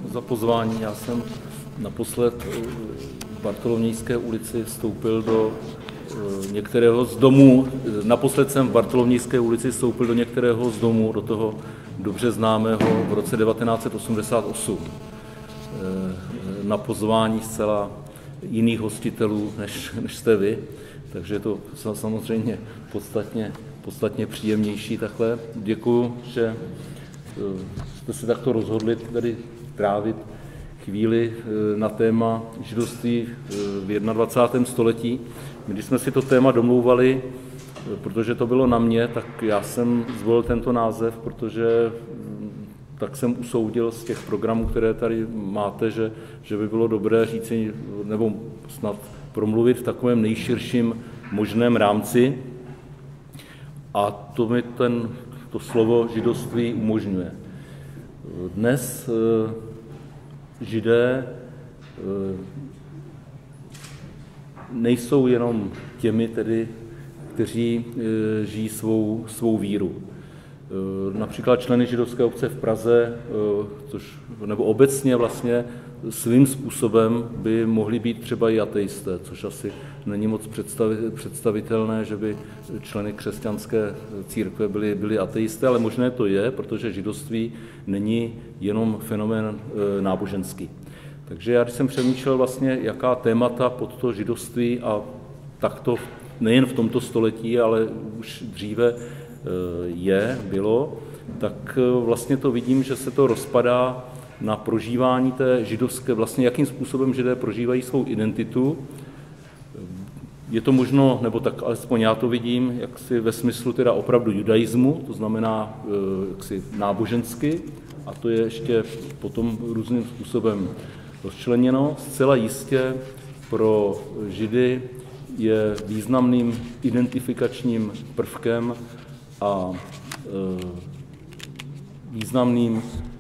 za pozvání. Já jsem naposled v Bartolomějské ulici vstoupil do některého z domů. Naposled jsem v Bartolomějské ulici vstoupil do některého z domů, do toho dobře známého v roce 1988. Na pozvání zcela jiných hostitelů, než jste vy. Takže je to samozřejmě podstatně příjemnější takhle. Děkuju, že jste se takto rozhodli tady trávit chvíli na téma židovství v 21. století. Když jsme si to téma domlouvali, protože to bylo na mě, tak já jsem zvolil tento název, protože tak jsem usoudil z těch programů, které tady máte, že by bylo dobré říci, nebo snad promluvit v takovém nejširším možném rámci. A to mi to slovo židovství umožňuje. Dnes Židé nejsou jenom těmi, tedy, kteří žijí svou víru. Například členy židovské obce v Praze, nebo obecně vlastně svým způsobem by mohli být třeba i ateisté, což asi není moc představitelné, že by členy křesťanské církve byli ateisté, ale možné to je, protože židovství není jenom fenomén náboženský. Takže já, když jsem přemýšlel vlastně, jaká témata pod to židovství a takto nejen v tomto století, ale už dříve bylo, tak vlastně to vidím, že se to rozpadá na prožívání té židovské, vlastně jakým způsobem Židé prožívají svou identitu. Je to možno, nebo tak alespoň já to vidím, jaksi ve smyslu teda opravdu judaismu, to znamená jaksi nábožensky, a to je ještě potom různým způsobem rozčleněno. Zcela jistě pro Židy je významným identifikačním prvkem a významným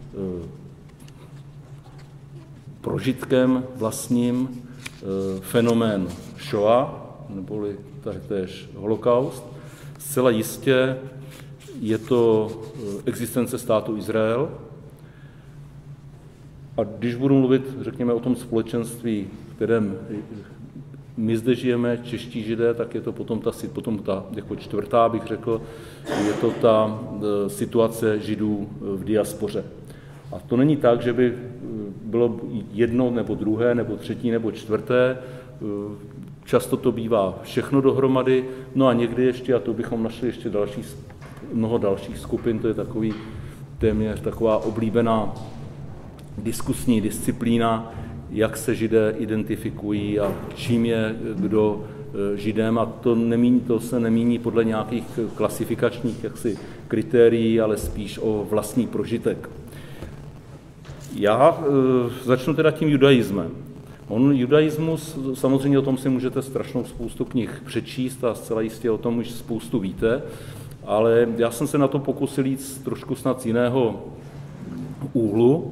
prožitkem vlastním fenomén Shoah, neboli též holokaust. Zcela jistě je to existence státu Izrael. A když budu mluvit, řekněme, o tom společenství, v kterém my zde žijeme, čeští Židé, tak je to potom ta jako čtvrtá, bych řekl, je to ta situace Židů v diaspoře. A to není tak, že by bylo jedno, nebo druhé, nebo třetí, nebo čtvrté. Často to bývá všechno dohromady. No a někdy ještě, a to bychom našli ještě mnoho dalších skupin, to je téměř taková oblíbená diskusní disciplína, jak se Židé identifikují a čím je kdo Židem. A to se nemíní podle nějakých klasifikačních kritérií, ale spíš o vlastní prožitek. Já začnu teda tím judaismem. Judaismus, samozřejmě o tom si můžete strašnou spoustu knih přečíst a zcela jistě o tom už spoustu víte, ale já jsem se na to pokusil jít trošku snad z jiného úhlu.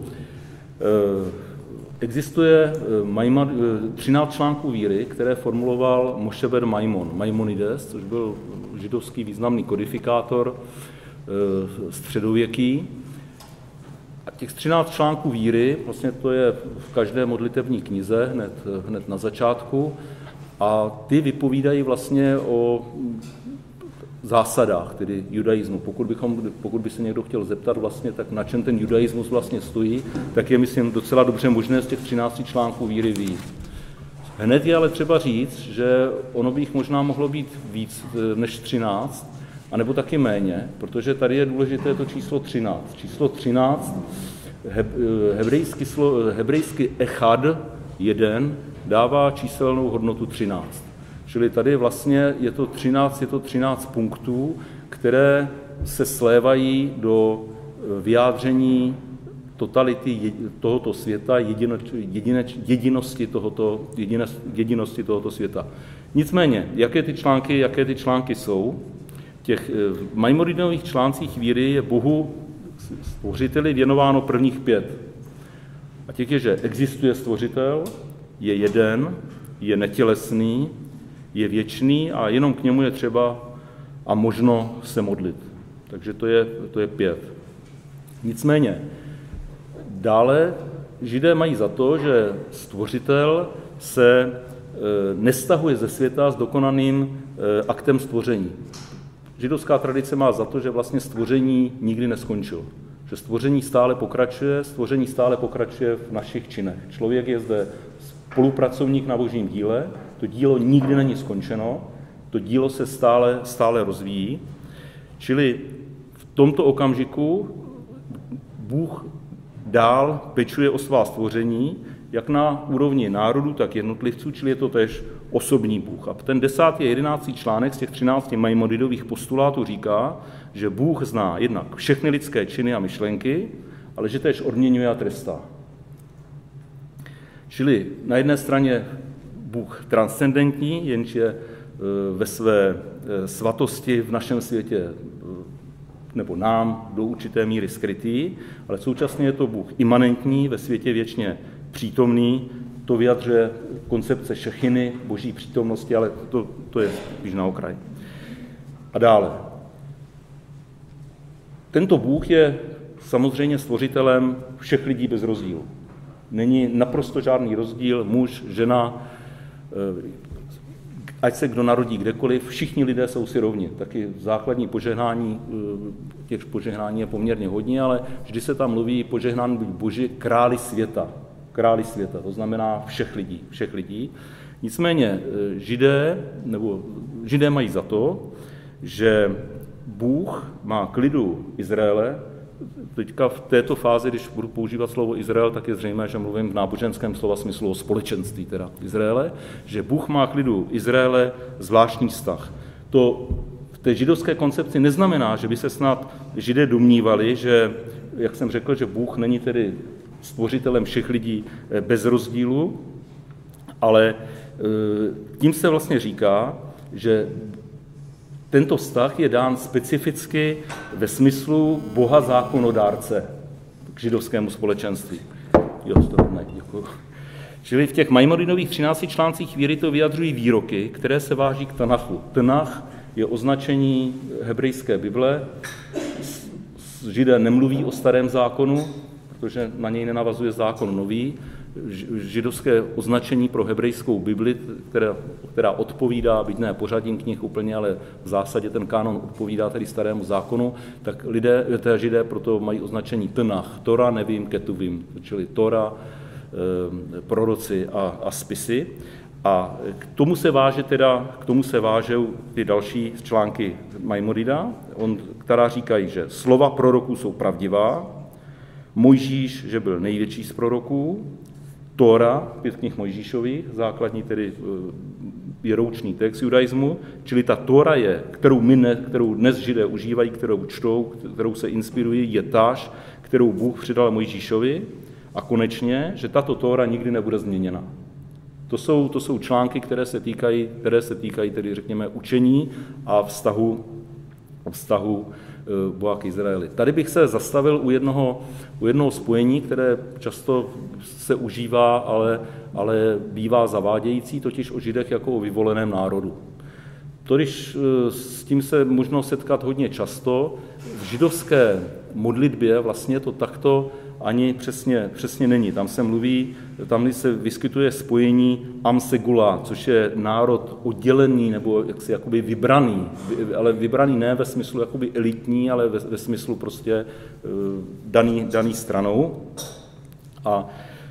Existuje 13 článků víry, které formuloval Moshe ber Maimonides, což byl židovský významný kodifikátor středověký. A těch 13 článků víry, vlastně to je v každé modlitevní knize hned na začátku, a ty vypovídají vlastně o zásadách, tedy judaismu. Pokud by se někdo chtěl zeptat vlastně, tak na čem ten judaismus vlastně stojí, tak je, myslím, docela dobře možné z těch 13 článků víry vyjít. Hned je ale třeba říct, že ono by jich možná mohlo být víc než 13, anebo taky méně, protože tady je důležité to číslo 13. Číslo 13, hebrejsky echad, jeden, dává číselnou hodnotu 13. Čili tady vlastně je to 13 punktů, které se slévají do vyjádření totality tohoto světa, jedinosti tohoto světa. Nicméně, jaké ty články jsou? Těch Maimonideových článcích víry je Bohu stvořiteli věnováno prvních 5. A těch je, že existuje stvořitel, je jeden, je netělesný, je věčný a jenom k němu je třeba a možno se modlit. Takže to je 5. Nicméně, dále Židé mají za to, že stvořitel se nestahuje ze světa s dokonaným aktem stvoření. Židovská tradice má za to, že vlastně stvoření nikdy neskončilo. Že stvoření stále pokračuje v našich činech. Člověk je zde spolupracovník na božím díle, to dílo nikdy není skončeno, to dílo se stále rozvíjí. Čili v tomto okamžiku Bůh dál pečuje o svá stvoření, jak na úrovni národu, tak jednotlivců, čili je to též osobní Bůh. A ten 10. a 11. článek z těch 13 Maimonidových postulátů říká, že Bůh zná jednak všechny lidské činy a myšlenky, ale že též odměňuje a trestá. Čili na jedné straně Bůh transcendentní, jenž je ve své svatosti v našem světě nebo nám do určité míry skrytý, ale současně je to Bůh imanentní, ve světě věčně přítomný, to vyjadřuje koncepce šechiny, boží přítomnosti, ale to je spíš na okraji. A dále. Tento Bůh je samozřejmě stvořitelem všech lidí bez rozdílu. Není naprosto žádný rozdíl, muž, žena, ať se kdo narodí kdekoliv, všichni lidé jsou si rovni. Taky základní požehnání, těch požehnání je poměrně hodně, ale vždy se tam mluví požehnání buď Boží králi světa, to znamená všech lidí. Nicméně Židé mají za to, že Bůh má k lidu Izraele. Teďka v této fázi, když budu používat slovo Izrael, tak je zřejmé, že mluvím v náboženském slova smyslu o společenství teda Izraele, že Bůh má k lidu Izraele zvláštní vztah. To v té židovské koncepci neznamená, že by se snad Židé domnívali, že, jak jsem řekl, že Bůh není tedy stvořitelem všech lidí bez rozdílu, ale tím se vlastně říká, že tento vztah je dán specificky ve smyslu Boha zákonodárce k židovskému společenství. Děkuji. Čili v těch Maimoninových 13 článcích víry to vyjadřují výroky, které se váží k Tanachu. Tanach je označení hebrejské Bible. Židé nemluví o starém zákonu, protože na něj nenavazuje zákon nový. Židovské označení pro hebrejskou Bibli, která odpovídá, byť ne pořadím knih úplně, ale v zásadě ten kánon odpovídá tedy starému zákonu, tak Židé proto mají označení Tanach, Tora, Nevím, Ketuvim, čili Tora, proroci a spisy. A k tomu se vážou ty další články Maimonida, která říkají, že slova proroků jsou pravdivá, Mojžíš, že byl největší z proroků, Tóra, 5 knih Mojžíšových, základní tedy věroučný text judaismu, čili ta Tóra je, kterou dnes Židé užívají, kterou čtou, kterou se inspirují, je táž, kterou Bůh přidal Mojžíšovi, a konečně, že tato Tóra nikdy nebude změněna. To jsou články, které se týkají tedy, řekněme, učení a vztahu Boha k Izraeli. Tady bych se zastavil u jednoho spojení, které často se užívá, ale bývá zavádějící, totiž o Židech jako o vyvoleném národu. Když s tím se možno setkat hodně často, v židovské modlitbě vlastně to takto ani přesně není. Tam se vyskytuje spojení Am Segula, což je národ oddělený nebo jakoby vybraný, ale vybraný ne ve smyslu jakoby elitní, ale ve smyslu prostě daný stranou. A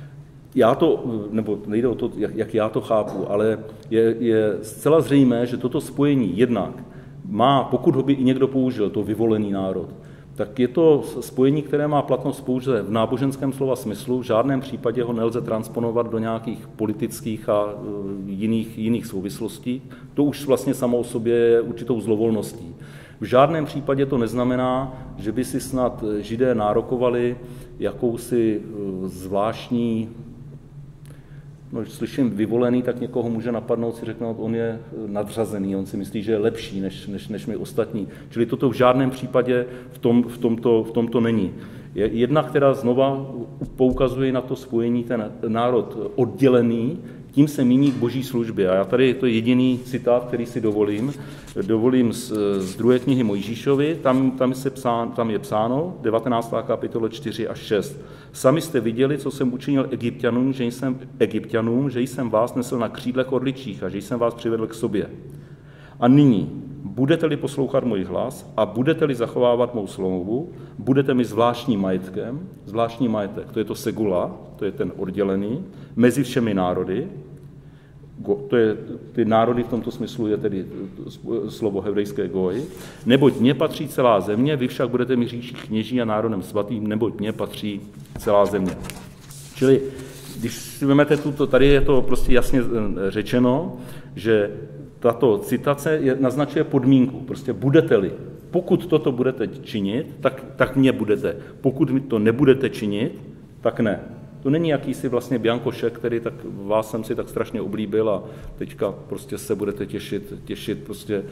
nejde o to, jak já to chápu, ale je zcela zřejmé, že toto spojení jednak má, pokud ho by i někdo použil, to vyvolený národ, tak je to spojení, které má platnost pouze v náboženském slova smyslu, v žádném případě ho nelze transponovat do nějakých politických a jiných souvislostí. To už vlastně samo o sobě je určitou zlovolností. V žádném případě to neznamená, že by si snad Židé nárokovali jakousi zvláštní, když slyším vyvolený, tak někoho může napadnout si řeknout, on je nadřazený, on si myslí, že je lepší než my ostatní. Čili toto v žádném případě v tomto není. Je jedna, která znova poukazuje na to spojení, ten národ oddělený, tím se míní k boží službě. A já tady, to je jediný citát, který si dovolím z 2. knihy Mojžíšovi, tam je psáno, 19. kapitola 4 až 6. Sami jste viděli, co jsem učinil Egypťanům, že jsem vás nesl na křídlech orličích a že jsem vás přivedl k sobě. A nyní, budete-li poslouchat můj hlas a budete-li zachovávat mou smlouvu, budete mi zvláštním majetkem, zvláštní majetek, to je to segula, to je ten oddělený, mezi všemi národy, to je, ty národy v tomto smyslu je tedy slovo hebrejské goj, neboť mně patří celá země, vy však budete mi říct kněží a národem svatým, neboť mně patří celá země. Čili když si vezmete tady je to prostě jasně řečeno, že tato citace naznačuje podmínku, prostě budete-li. Pokud toto budete činit, tak mě budete. Pokud to nebudete činit, tak ne. To není jakýsi vlastně biankošek, který tak vás jsem si tak strašně oblíbil a teďka prostě se budete těšit prostě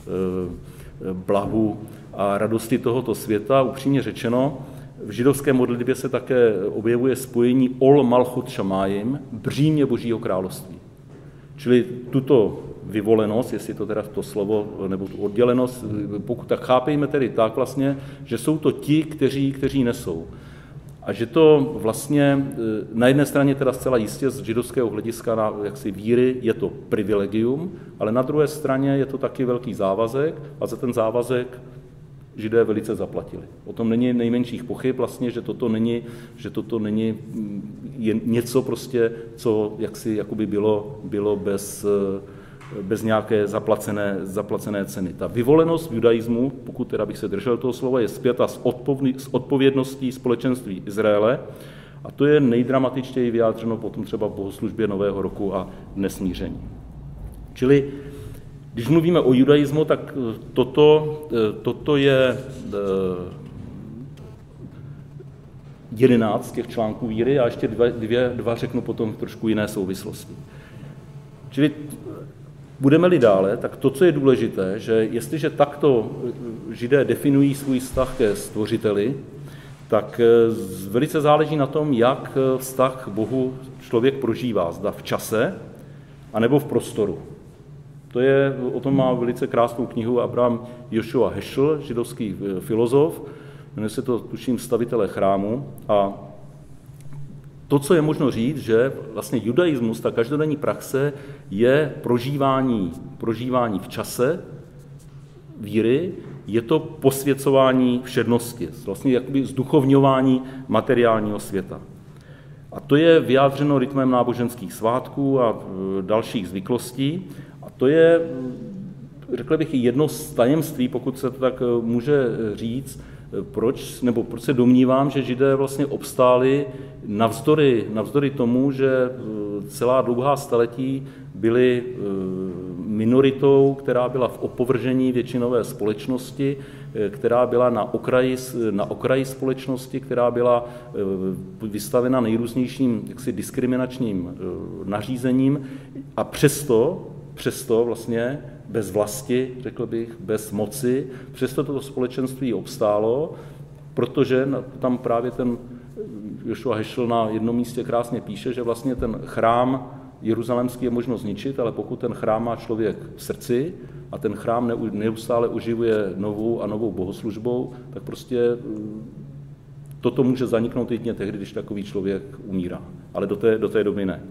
blahu a radosti tohoto světa. Upřímně řečeno, v židovské modlitbě se také objevuje spojení ol malchut šamájim, břímě božího království. Čili tuto vyvolenost, jestli to teda to slovo, nebo tu oddělenost, pokud tak chápejme tedy tak vlastně, že jsou to ti, kteří nesou. A že to vlastně na jedné straně teda zcela jistě z židovského hlediska na jaksi víry je to privilegium, ale na druhé straně je to taky velký závazek a za ten závazek Židé velice zaplatili. O tom není nejmenších pochyb vlastně, že toto není něco prostě, co jaksi jakoby bylo bez nějaké zaplacené ceny. Ta vyvolenost v judaismu, pokud teda bych se držel toho slova, je spjata s odpovědností společenství Izraele a to je nejdramatičtěji vyjádřeno potom třeba v bohoslužbě Nového roku a Dnes smíření. Čili když mluvíme o judaismu, tak toto je 11 těch článků víry a ještě dva řeknu potom v trošku jiné souvislosti. Čili budeme-li dále, tak to, co je důležité, že jestliže takto Židé definují svůj vztah ke Stvořiteli, tak velice záleží na tom, jak vztah k Bohu člověk prožívá, zda v čase, anebo v prostoru. O tom má velice krásnou knihu Abraham Joshua Heschel, židovský filozof, jmenuje se to, tuším, Stavitelé chrámu. A to, co je možno říct, že vlastně judaismus, ta každodenní praxe, je prožívání v čase víry, je to posvěcování všednosti, vlastně jakoby zduchovňování materiálního světa. A to je vyjádřeno rytmem náboženských svátků a dalších zvyklostí. A to je, řekl bych, jedno z tajemství, pokud se to tak může říct, proč se domnívám, že Židé vlastně obstáli navzdory tomu, že celá dlouhá staletí byli minoritou, která byla v opovržení většinové společnosti, která byla na okraji společnosti, která byla vystavena nejrůznějším diskriminačním nařízením a přesto vlastně bez vlasti, řekl bych, bez moci, přesto toto společenství obstálo, protože tam právě ten Joshua Heschel na jednom místě krásně píše, že vlastně ten chrám jeruzalémský je možno zničit, ale pokud ten chrám má člověk v srdci a ten chrám neustále oživuje novou a novou bohoslužbou, tak prostě toto může zaniknout jedině tehdy, když takový člověk umírá. Ale do té doby ne.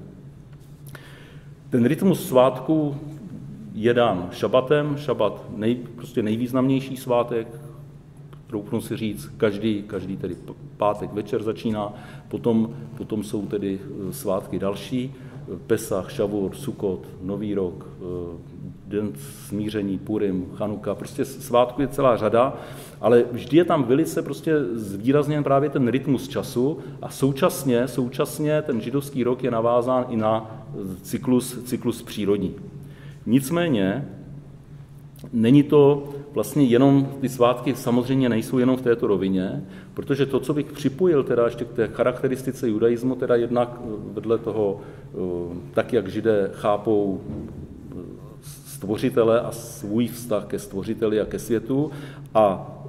Ten rytmus svátku je dán šabatem, šabat prostě nejvýznamnější svátek, troufnu si říct, každý tedy pátek večer začíná, potom jsou tedy svátky další, Pesach, Šavur, Sukot, Nový rok, Den smíření, Purim, Chanuka, prostě svátků je celá řada, ale vždy je tam velice prostě zvýrazněn právě ten rytmus času a současně ten židovský rok je navázán i na cyklus přírodní. Nicméně není to vlastně jenom, ty svátky samozřejmě nejsou jenom v této rovině, protože to, co bych připojil teda ještě k té charakteristice judaismu, teda jednak vedle toho, tak jak Židé chápou Stvořitele a svůj vztah ke Stvořiteli a ke světu a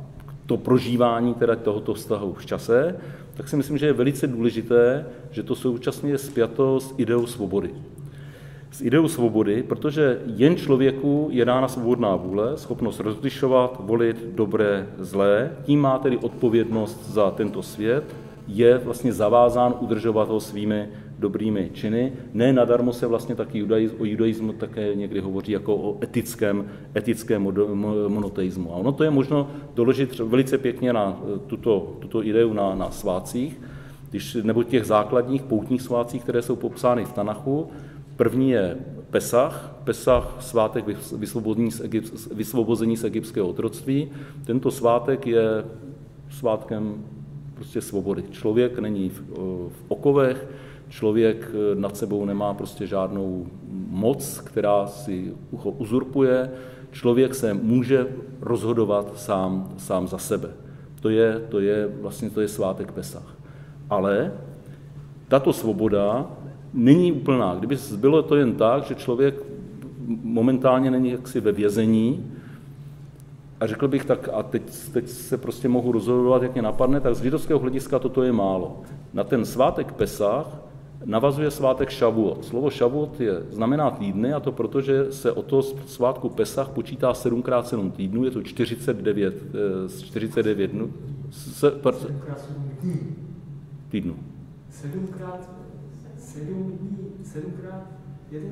to prožívání teda tohoto vztahu v čase, tak si myslím, že je velice důležité, že to současně je spjato s ideou svobody. S ideou svobody, protože jen člověku je dána svobodná vůle, schopnost rozlišovat, volit dobré, zlé, tím má tedy odpovědnost za tento svět, je vlastně zavázán udržovat ho svými dobrými činy. Ne nadarmo se vlastně taky o judaismu také někdy hovoří jako o etickém monoteismu. A ono to je možno doložit velice pěkně na tuto ideu na svátcích, nebo těch základních poutních svátcích, které jsou popsány v Tanachu. První je Pesach, svátek vysvobození z egyptského otroctví. Tento svátek je svátkem prostě svobody. Člověk není v okovech, člověk nad sebou nemá prostě žádnou moc, která si ho uzurpuje. Člověk se může rozhodovat sám za sebe. To je svátek Pesach. Ale tato svoboda není úplná. Kdyby bylo to jen tak, že člověk momentálně není jaksi ve vězení a řekl bych tak, a teď se prostě mohu rozhodovat, jak mě napadne, tak z židovského hlediska toto je málo. Na ten svátek Pesach navazuje svátek Šavuot. Slovo Šavuot znamená týdny, a to proto, že se od toho svátku Pesach počítá 7x7 týdnů, je to 49 dnů. 7x7 týdnů. 7x7 dní, 7x1 týden,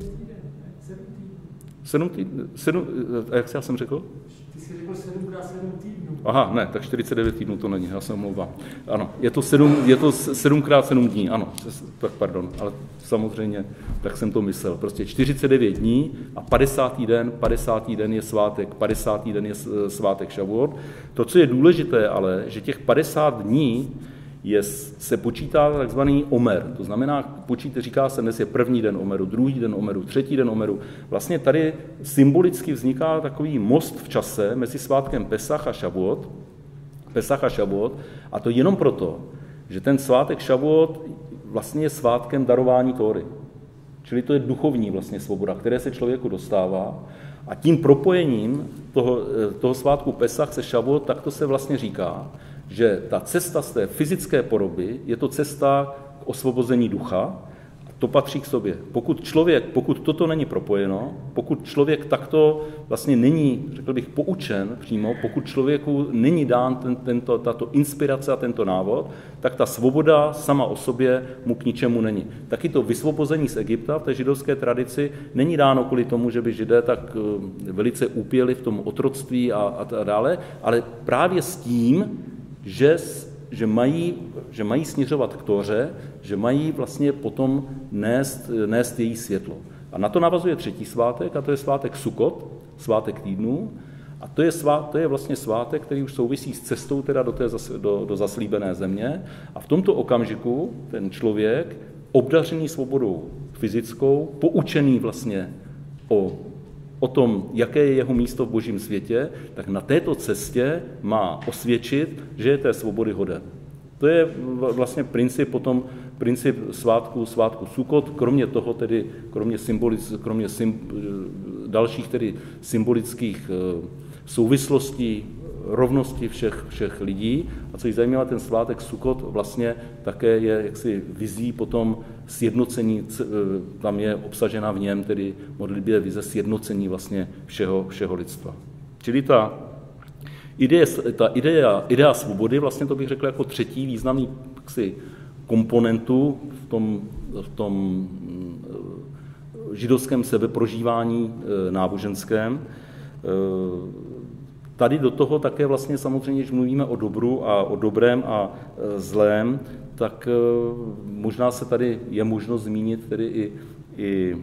7 týdnů. 7, jak já jsem řekl? Ty jsi řekl 7x7 týdnů. Aha, ne, tak 49 týdnů to není, já se omlouvám. Ano, je to 7x7 dní, ano, tak pardon, ale samozřejmě tak jsem to myslel. Prostě 49 dní a 50. den je svátek, 50. den je svátek Šavuot. To, co je důležité ale, že těch 50 dní se počítá takzvaný Omer, to znamená, říká se, dnes je první den Omeru, druhý den Omeru, třetí den Omeru. Vlastně tady symbolicky vzniká takový most v čase mezi svátkem Pesach a Šavuot, a to jenom proto, že ten svátek Šavuot vlastně je svátkem darování Tóry. Čili to je duchovní vlastně svoboda, které se člověku dostává. A tím propojením toho svátku Pesach se Šavuot, tak to se vlastně říká, že ta cesta z té fyzické podoby je to cesta k osvobození ducha, a to patří k sobě. Pokud toto není propojeno, pokud člověk takto vlastně není, řekl bych, poučen přímo, pokud člověku není dán tato inspirace a tento návod, tak ta svoboda sama o sobě mu k ničemu není. Taky to vysvobození z Egypta v té židovské tradici není dáno kvůli tomu, že by Židé tak velice úpěli v tom otroctví a dále, ale právě s tím, že mají směřovat k Tóře, že mají vlastně potom nést její světlo. A na to navazuje třetí svátek, a to je svátek Sukot, svátek týdnů, a to je vlastně svátek, který už souvisí s cestou teda do zaslíbené země. A v tomto okamžiku ten člověk, obdařený svobodou fyzickou, poučený vlastně o tom, jaké je jeho místo v božím světě, tak na této cestě má osvědčit, že je té svobody hoden. To je vlastně princip svátku Sukot, kromě toho tedy, kromě dalších tedy symbolických souvislostí, rovnosti všech lidí. A co je zajímavé, ten svátek Sukot vlastně také je jaksi vizí potom sjednocení, tam je obsažena v něm tedy modlitbě vize sjednocení vlastně všeho lidstva. Čili ta idea svobody, vlastně to bych řekl jako třetí významný komponentu v tom židovském sebeprožívání náboženském. Tady do toho také vlastně samozřejmě, když mluvíme o dobru a o dobrém a zlém, tak možná se tady je možnost zmínit tedy i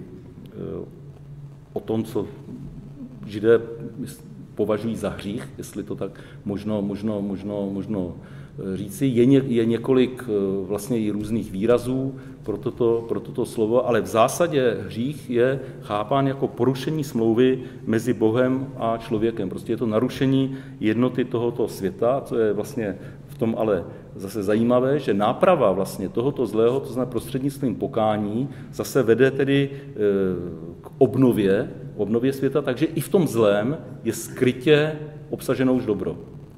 o tom, co Židé považují za hřích, jestli to tak možno říci. Je několik vlastně i různých výrazů pro toto slovo, ale v zásadě hřích je chápán jako porušení smlouvy mezi Bohem a člověkem. Prostě je to narušení jednoty tohoto světa, co je vlastně v tom ale zase zajímavé, že náprava vlastně tohoto zlého, to znamená prostřednictvím pokání, zase vede tedy k obnově světa, takže i v tom zlém je skrytě obsaženo už dobro.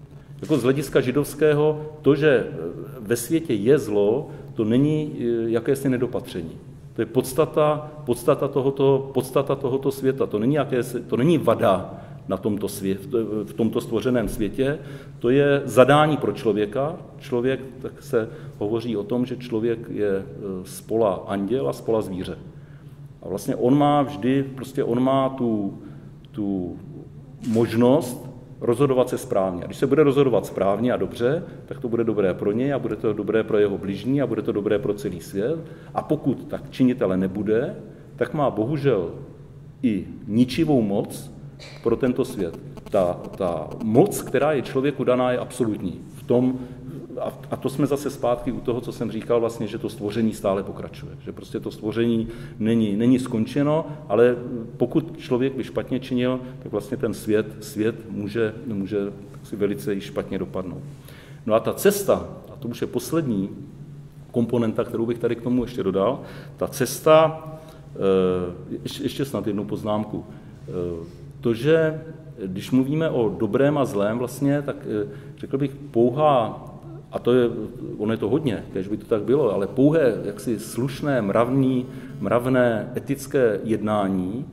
Jako z hlediska židovského to, že ve světě je zlo, to není jakési nedopatření. To je podstata tohoto světa. To není vada na tomto v tomto stvořeném světě, to je zadání pro člověka. Člověk, tak se hovoří o tom, že člověk je spola anděl a spola zvíře. A vlastně on má tu možnost rozhodovat se správně. A když se bude rozhodovat správně a dobře, tak to bude dobré pro něj a bude to dobré pro jeho bližní a bude to dobré pro celý svět. A pokud tak činitele nebude, tak má bohužel i ničivou moc pro tento svět. Ta moc, která je člověku daná, je absolutní. A to jsme zase zpátky u toho, co jsem říkal, vlastně, že to stvoření stále pokračuje. Že prostě to stvoření není skončeno, ale pokud člověk by špatně činil, tak vlastně ten svět může si velice špatně dopadnout. No a ta cesta, a to už je poslední komponenta, kterou bych tady k tomu ještě dodal, ta cesta, ještě snad jednu poznámku, to, že když mluvíme o dobrém a zlém vlastně, tak řekl bych pouhá, a ono je to hodně, kež by to tak bylo, ale pouhé jaksi slušné, mravné, etické jednání,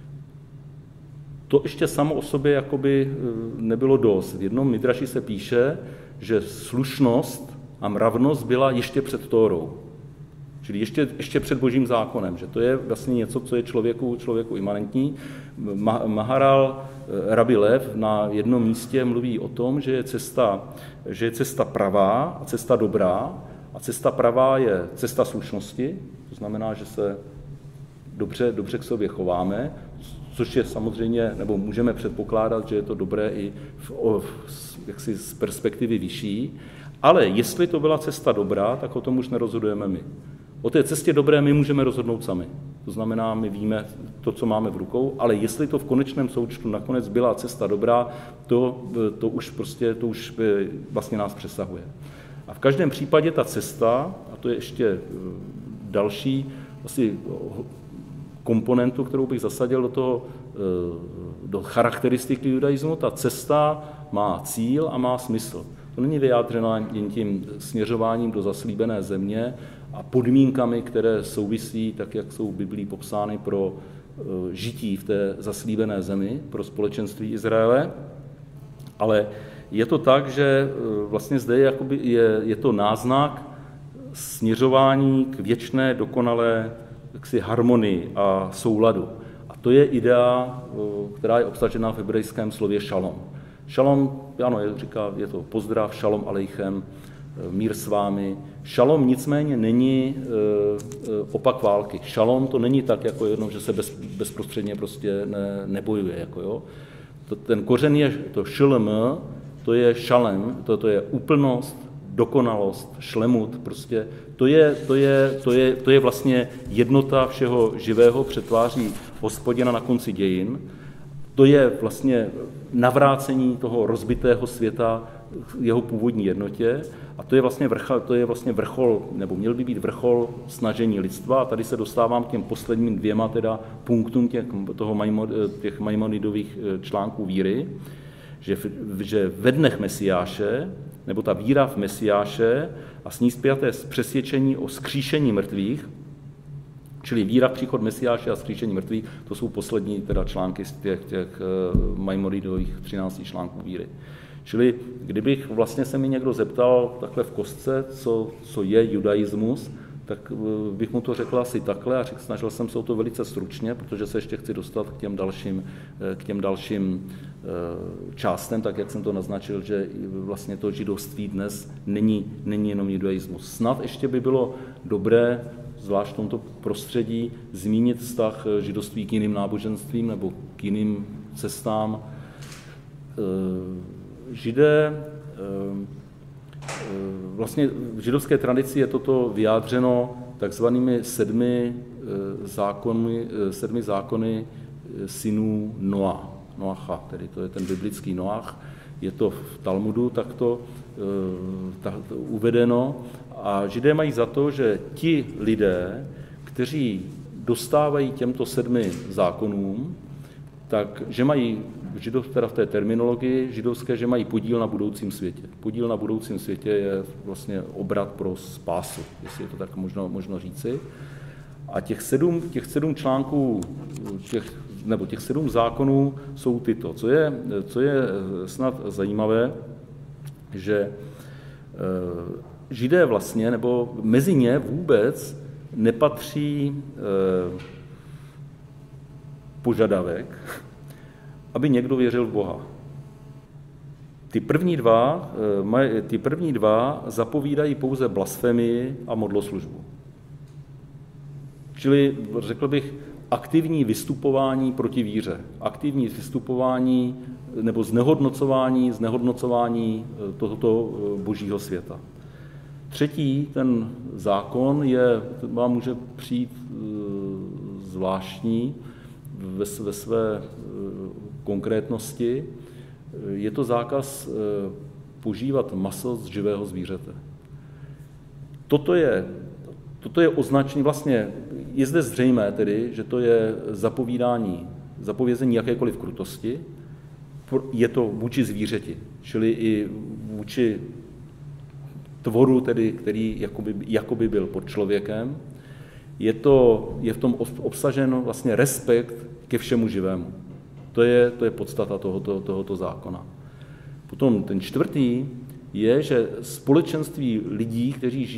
to ještě samo o sobě jakoby nebylo dost. V jednom midraši se píše, že slušnost a mravnost byla ještě před Tórou. Čili ještě před Božím zákonem, že to je vlastně něco, co je člověku imanentní. Maharal Rabbi Lev na jednom místě mluví o tom, že je cesta pravá a cesta dobrá. A cesta pravá je cesta slušnosti, to znamená, že se dobře k sobě chováme, což je samozřejmě, nebo můžeme předpokládat, že je to dobré i jaksi z perspektivy vyšší. Ale jestli to byla cesta dobrá, tak o tom už nerozhodujeme my. O té cestě dobré my můžeme rozhodnout sami. To znamená, my víme to, co máme v rukou, ale jestli to v konečném součtu nakonec byla cesta dobrá, to už vlastně nás přesahuje. A v každém případě ta cesta, a to je ještě další asi komponentu, kterou bych zasadil do charakteristiky judaismu, ta cesta má cíl a má smysl. To není vyjádřeno jen tím směřováním do zaslíbené země a podmínkami, které souvisí, tak jak jsou v Biblii popsány pro žití v té zaslíbené zemi, pro společenství Izraele, ale je to tak, že vlastně zde je to náznak směřování k věčné, dokonalé harmonii a souladu. A to je idea, která je obsažena v hebrejském slově šalom. Šalom, ano, je to pozdrav, šalom alejchem, mír s vámi. Šalom nicméně není opak války. Šalom to není tak, jako jednou, že se bezprostředně prostě nebojuje. Jako jo. Ten kořen je to šlm, to je šalem, to je úplnost, dokonalost, šlemut, prostě to je vlastně jednota všeho živého před tváří Hospodina na konci dějin. To je vlastně navrácení toho rozbitého světa jeho původní jednotě a to je vlastně vrchol, nebo měl by být vrchol snažení lidstva. A tady se dostávám k těm posledním dvěma teda punktům těch Maimonidových článků víry, že ve dnech Mesiáše, nebo ta víra v Mesiáše a s ní spjaté přesvědčení o vzkříšení mrtvých, čili víra v příchod Mesiáše a vzkříšení mrtvých, to jsou poslední teda články z těch Maimonidových 13 článků víry. Čili kdybych vlastně se mi někdo zeptal takhle v kostce, co je judaismus, tak bych mu to řekl asi takhle a snažil jsem se o to velice stručně, protože se ještě chci dostat k těm dalším částem, tak jak jsem to naznačil, že vlastně to židovství dnes není jenom judaismus. Snad ještě by bylo dobré, zvlášť v tomto prostředí, zmínit vztah židovství k jiným náboženstvím nebo k jiným cestám. Židé, vlastně v židovské tradici je toto vyjádřeno takzvanými sedmi zákony synů Noacha, tedy to je ten biblický Noach, je to v Talmudu takto uvedeno a Židé mají za to, že ti lidé, kteří dostávají těmto 7 zákonům, takže mají teda v té terminologii židovské, že mají podíl na budoucím světě. Podíl na budoucím světě je vlastně obrat pro spásu, jestli je to tak možno říci. A těch sedm článků, těch 7 zákonů jsou tyto. Co je snad zajímavé, že Židé vlastně, nebo mezi ně vůbec nepatří požadavek, aby někdo věřil v Boha. Ty první dva zapovídají pouze blasfemii a modloslužbu. Čili, řekl bych, aktivní vystupování proti víře, aktivní vystupování nebo znehodnocování tohoto božího světa. Třetí, ten zákon vám může přijít zvláštní ve své konkrétnosti. Je to zákaz požívat maso z živého zvířete. Toto je označení, vlastně je zde zřejmé tedy, že to je zapovězení jakékoliv krutosti, je to vůči zvířeti, čili i vůči tvoru, tedy, který jakoby byl pod člověkem. Je v tom obsažen vlastně respekt ke všemu živému. To je podstata tohoto zákona. Potom ten čtvrtý je, že společenství lidí,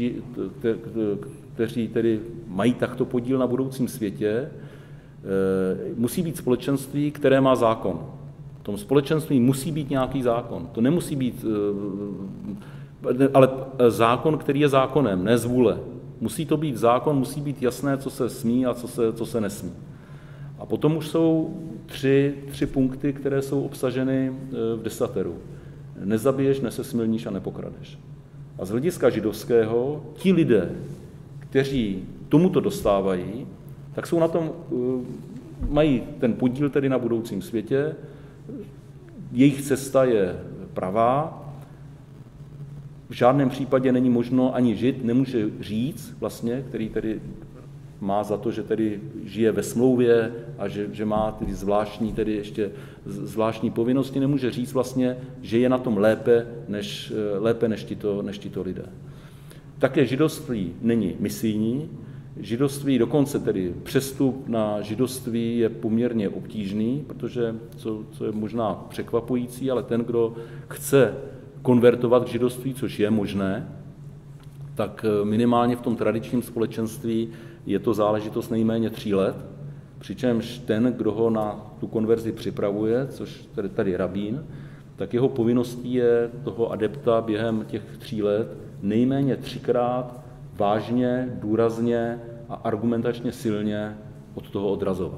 kteří tedy mají takto podíl na budoucím světě, musí být společenství, které má zákon. V tom společenství musí být nějaký zákon. To nemusí být, ale zákon, který je zákonem, ne z vůle. Musí to být zákon, musí být jasné, co se smí a co se nesmí. A potom už jsou tři punkty, které jsou obsaženy v desateru. Nezabiješ, nesesmilníš a nepokradeš. A z hlediska židovského ti lidé, kteří tomuto dostávají, tak jsou na tom, mají ten podíl tedy na budoucím světě, jejich cesta je pravá, v žádném případě není možno ani žid, nemůže říct vlastně, který tedy má za to, že tedy žije ve smlouvě a že má tedy zvláštní povinnosti, nemůže říct vlastně, že je na tom lépe než tito lidé. Také židovství není misijní, židovství, dokonce tedy přestup na židovství je poměrně obtížný, protože, co je možná překvapující, ale ten, kdo chce konvertovat k židovství, což je možné, tak minimálně v tom tradičním společenství je to záležitost nejméně 3 let, přičemž ten, kdo ho na tu konverzi připravuje, což tady rabín, tak jeho povinností je toho adepta během těch 3 let nejméně 3krát vážně, důrazně a argumentačně silně od toho odrazovat.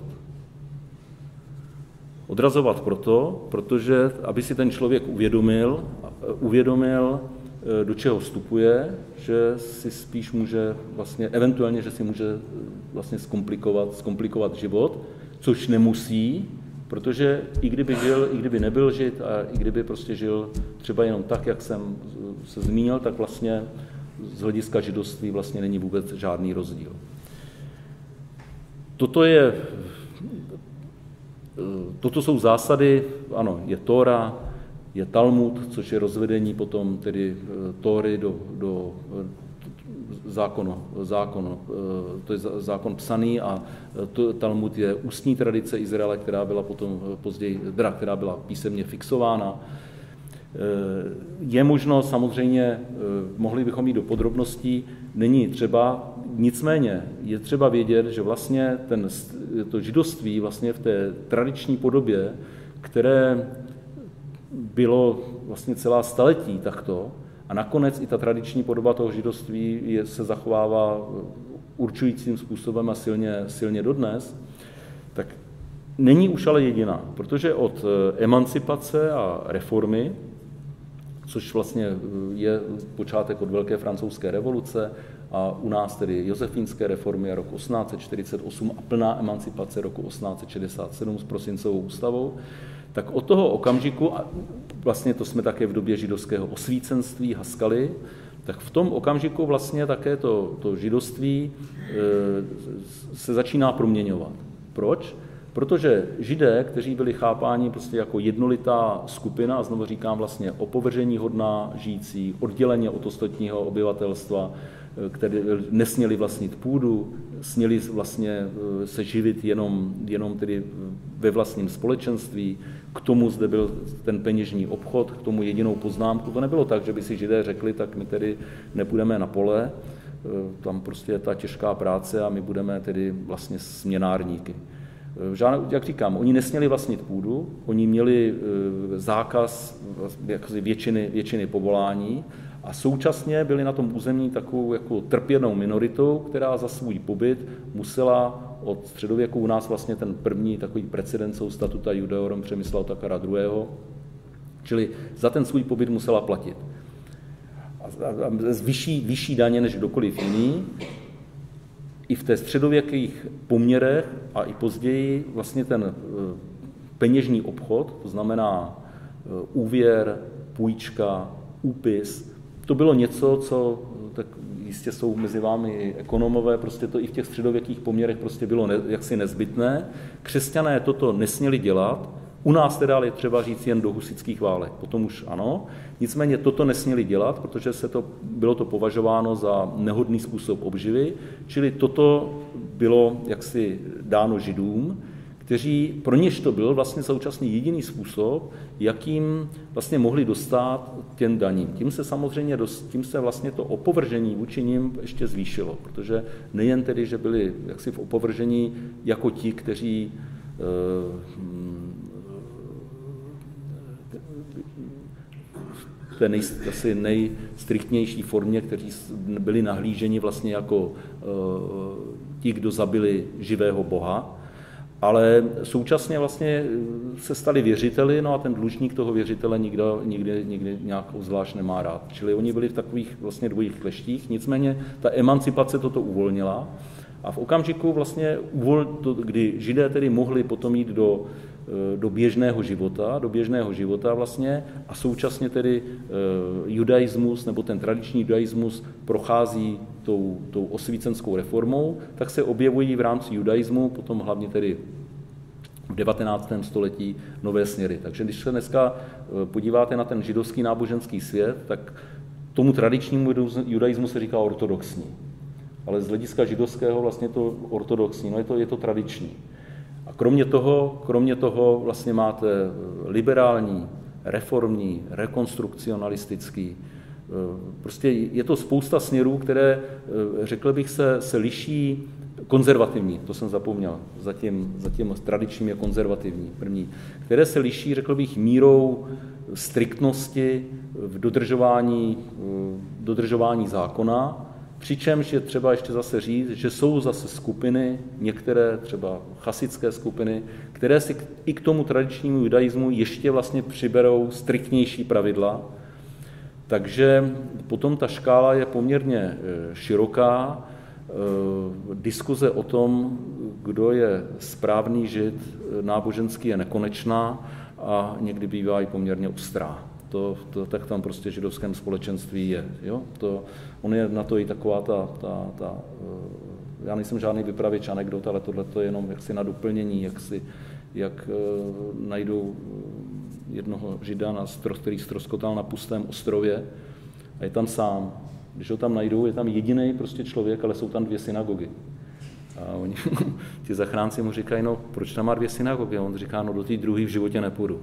Odrazovat protože aby si ten člověk uvědomil, do čeho vstupuje, že si spíš může vlastně, eventuálně, že si může vlastně zkomplikovat život, což nemusí, protože i kdyby nebyl žid a i kdyby prostě žil třeba jenom tak, jak jsem se zmínil, tak vlastně z hlediska židovství vlastně není vůbec žádný rozdíl. Toto jsou zásady, ano, je Tóra, je Talmud, což je rozvedení potom tedy Tóry do zákonu, to je zákon psaný a Talmud je ústní tradice Izraele, která byla potom později, která byla písemně fixována. Je možno samozřejmě, mohli bychom jít do podrobností, není třeba, nicméně je třeba vědět, že vlastně to židovství vlastně v té tradiční podobě, které bylo vlastně celá staletí takto, a nakonec i ta tradiční podoba toho židovství se zachovává určujícím způsobem a silně dodnes, tak není už ale jediná, protože od emancipace a reformy, což vlastně je počátek od Velké francouzské revoluce a u nás tedy josefínské reformy a roku 1848 a plná emancipace roku 1867 s prosincovou ústavou, tak od toho okamžiku, a vlastně to jsme také v době židovského osvícenství haskali, tak v tom okamžiku vlastně také to židovství se začíná proměňovat. Proč? Protože Židé, kteří byli chápáni prostě jako jednolitá skupina, a znovu říkám vlastně opovržení hodná žijící, odděleně od ostatního obyvatelstva, které nesměli vlastnit půdu, směli vlastně se živit jenom tedy ve vlastním společenství. K tomu zde byl ten peněžní obchod, k tomu jedinou poznámku. To nebylo tak, že by si Židé řekli, tak my tedy nepůjdeme na pole, tam prostě je ta těžká práce a my budeme tedy vlastně směnárníky. Jak říkám, oni nesměli vlastnit půdu, oni měli zákaz většiny povolání a současně byli na tom území takovou jako trpěnou minoritou, která za svůj pobyt musela od středověku u nás vlastně ten první takový precedens statuta Judeorum Přemysla Otakara II., čili za ten svůj pobyt musela platit. A vyšší daně než kdokoliv jiný. I v té středověkých poměrech a i později vlastně ten peněžní obchod, to znamená úvěr, půjčka, úpis, to bylo něco, co tak jistě jsou mezi vámi ekonomové, prostě to i v těch středověkých poměrech prostě bylo jaksi nezbytné. Křesťané toto nesměli dělat, u nás teda je třeba říct jen do husitských válek, potom už ano, nicméně toto nesměli dělat, protože bylo to považováno za nehodný způsob obživy, čili toto bylo jaksi dáno Židům, kteří, pro něž to byl vlastně současně jediný způsob, jakým vlastně mohli dostat těm daním. Tím se vlastně to opovržení vůči nim ještě zvýšilo, protože nejen tedy, že byli jaksi v opovržení jako ti, kteří v té asi nejstriktnější formě, kteří byli nahlíženi vlastně jako ti, kdo zabili živého Boha, ale současně vlastně se stali věřiteli, no a ten dlužník toho věřitele nikdy nějak zvlášť nemá rád. Čili oni byli v takových vlastně dvojích kleštích, nicméně ta emancipace toto uvolnila a v okamžiku vlastně, kdy Židé tedy mohli potom jít do běžného života vlastně a současně tedy judaismus nebo ten tradiční judaismus prochází tou osvícenskou reformou, tak se objevují v rámci judaismu, potom hlavně tedy v 19. století nové směry. Takže když se dneska podíváte na ten židovský náboženský svět, tak tomu tradičnímu judaismu se říká ortodoxní. Ale z hlediska židovského vlastně to ortodoxní, no je to tradiční. A kromě toho vlastně máte liberální, reformní, rekonstrukcionalistický. Prostě je to spousta směrů, které, řekl bych, se liší konzervativní, to jsem zapomněl, zatím tradičním je konzervativní, první, které se liší, řekl bych, mírou striktnosti v dodržování zákona, přičemž je třeba ještě zase říct, že jsou zase skupiny, některé třeba chasické skupiny, které si i k tomu tradičnímu judaismu ještě vlastně přiberou striktnější pravidla. Takže potom ta škála je poměrně široká. Diskuze o tom, kdo je správný žid, náboženský, je nekonečná a někdy bývá i poměrně ostrá. Tak tam prostě v židovském společenství je. Jo? On je na to i taková já nejsem žádný vypravěč anekdot, ale tohle je jenom jaksi na doplnění, jak najdou jednoho Žida, který ztroskotal na pustém ostrově a je tam sám. Když ho tam najdou, je tam jediný prostě člověk, ale jsou tam 2 synagogy. A oni, ti zachránci mu říkají, no proč tam má 2 synagogy? A on říká, no do té druhé v životě nepůjdu.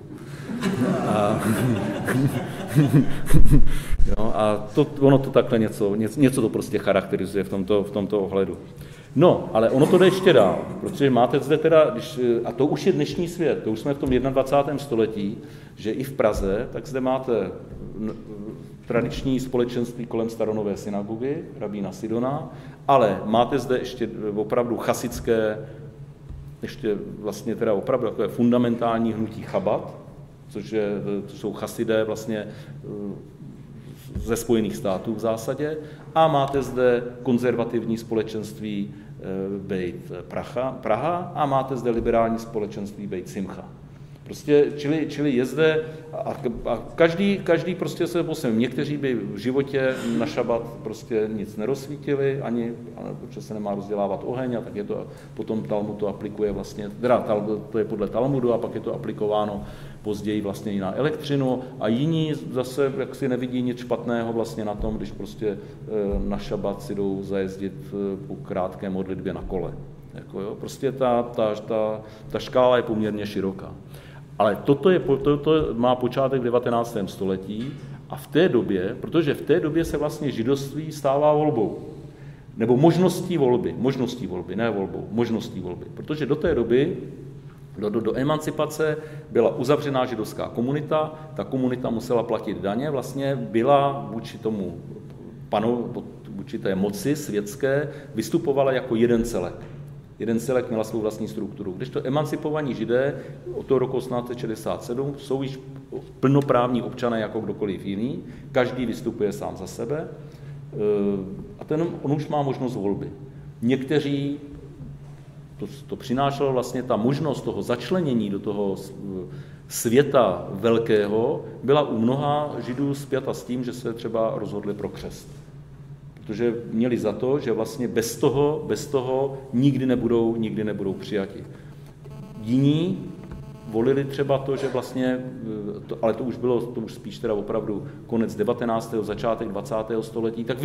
A ono to takhle něco to prostě charakterizuje v tomto ohledu. No, ale ono to jde ještě dál, protože máte zde teda, a to už je dnešní svět, to už jsme v tom 21. století, že i v Praze, tak zde máte tradiční společenství kolem staronové synagogy, rabína Sidona, ale máte zde ještě opravdu chasické, ještě vlastně teda opravdu takové fundamentální hnutí Chabad, což jsou chasidé vlastně ze Spojených států v zásadě, a máte zde konzervativní společenství Bejt Praha a máte zde liberální společenství Bejt Simcha. Prostě, čili je zde, a každý prostě se posledně, někteří by v životě na šabat prostě nic nerozsvítili, ani, protože se nemá rozdělávat oheň, a tak je to, potom Talmud to aplikuje vlastně, to je podle Talmudu, a pak je to aplikováno později vlastně i na elektřinu, a jiní zase jaksi nevidí nic špatného vlastně na tom, když prostě na šabat si jdou zajezdit po krátké modlitbě na kole. Jako jo, prostě ta škála je poměrně široká. Ale toto má počátek v 19. století a v té době, protože v té době se vlastně židovství stává volbou. Nebo možností volby, ne volbou, možností volby. Protože do té doby, do emancipace byla uzavřená židovská komunita, ta komunita musela platit daně, vlastně byla vůči tomu vůči té moci světské, vystupovala jako jeden celek. Jeden celek měla svou vlastní strukturu. Kdežto emancipovaní Židé od toho roku 1867 jsou již plnoprávní občané jako kdokoliv jiný, každý vystupuje sám za sebe a on už má možnost volby. Někteří, to přinášelo vlastně ta možnost toho začlenění do toho světa velkého, byla u mnoha Židů spjata s tím, že se třeba rozhodli pro křest. Protože měli za to, že vlastně bez toho nikdy nebudou přijati. Jiní volili třeba to, že vlastně, ale to už spíš teda opravdu konec 19. začátek 20. století, tak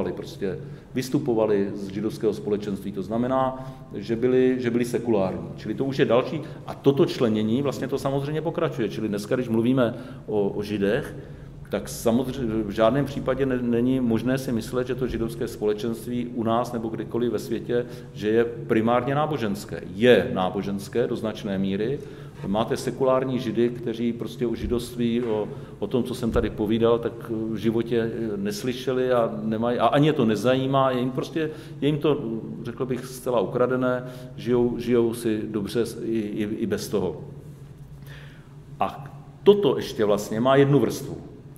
vystupovali z židovského společenství. To znamená, že byli sekulární. Čili to už je další. A toto členění vlastně to samozřejmě pokračuje. Čili dneska, když mluvíme o Židech, tak samozřejmě v žádném případě není možné si myslet, že to židovské společenství u nás nebo kdekoliv ve světě, že je primárně náboženské. Je náboženské do značné míry. Máte sekulární Židy, kteří prostě o židovství, o tom, co jsem tady povídal, tak v životě neslyšeli a nemají, a ani je to nezajímá, je jim to, řekl bych, zcela ukradené, žijou si dobře i bez toho. A toto ještě vlastně má jednu vrstvu.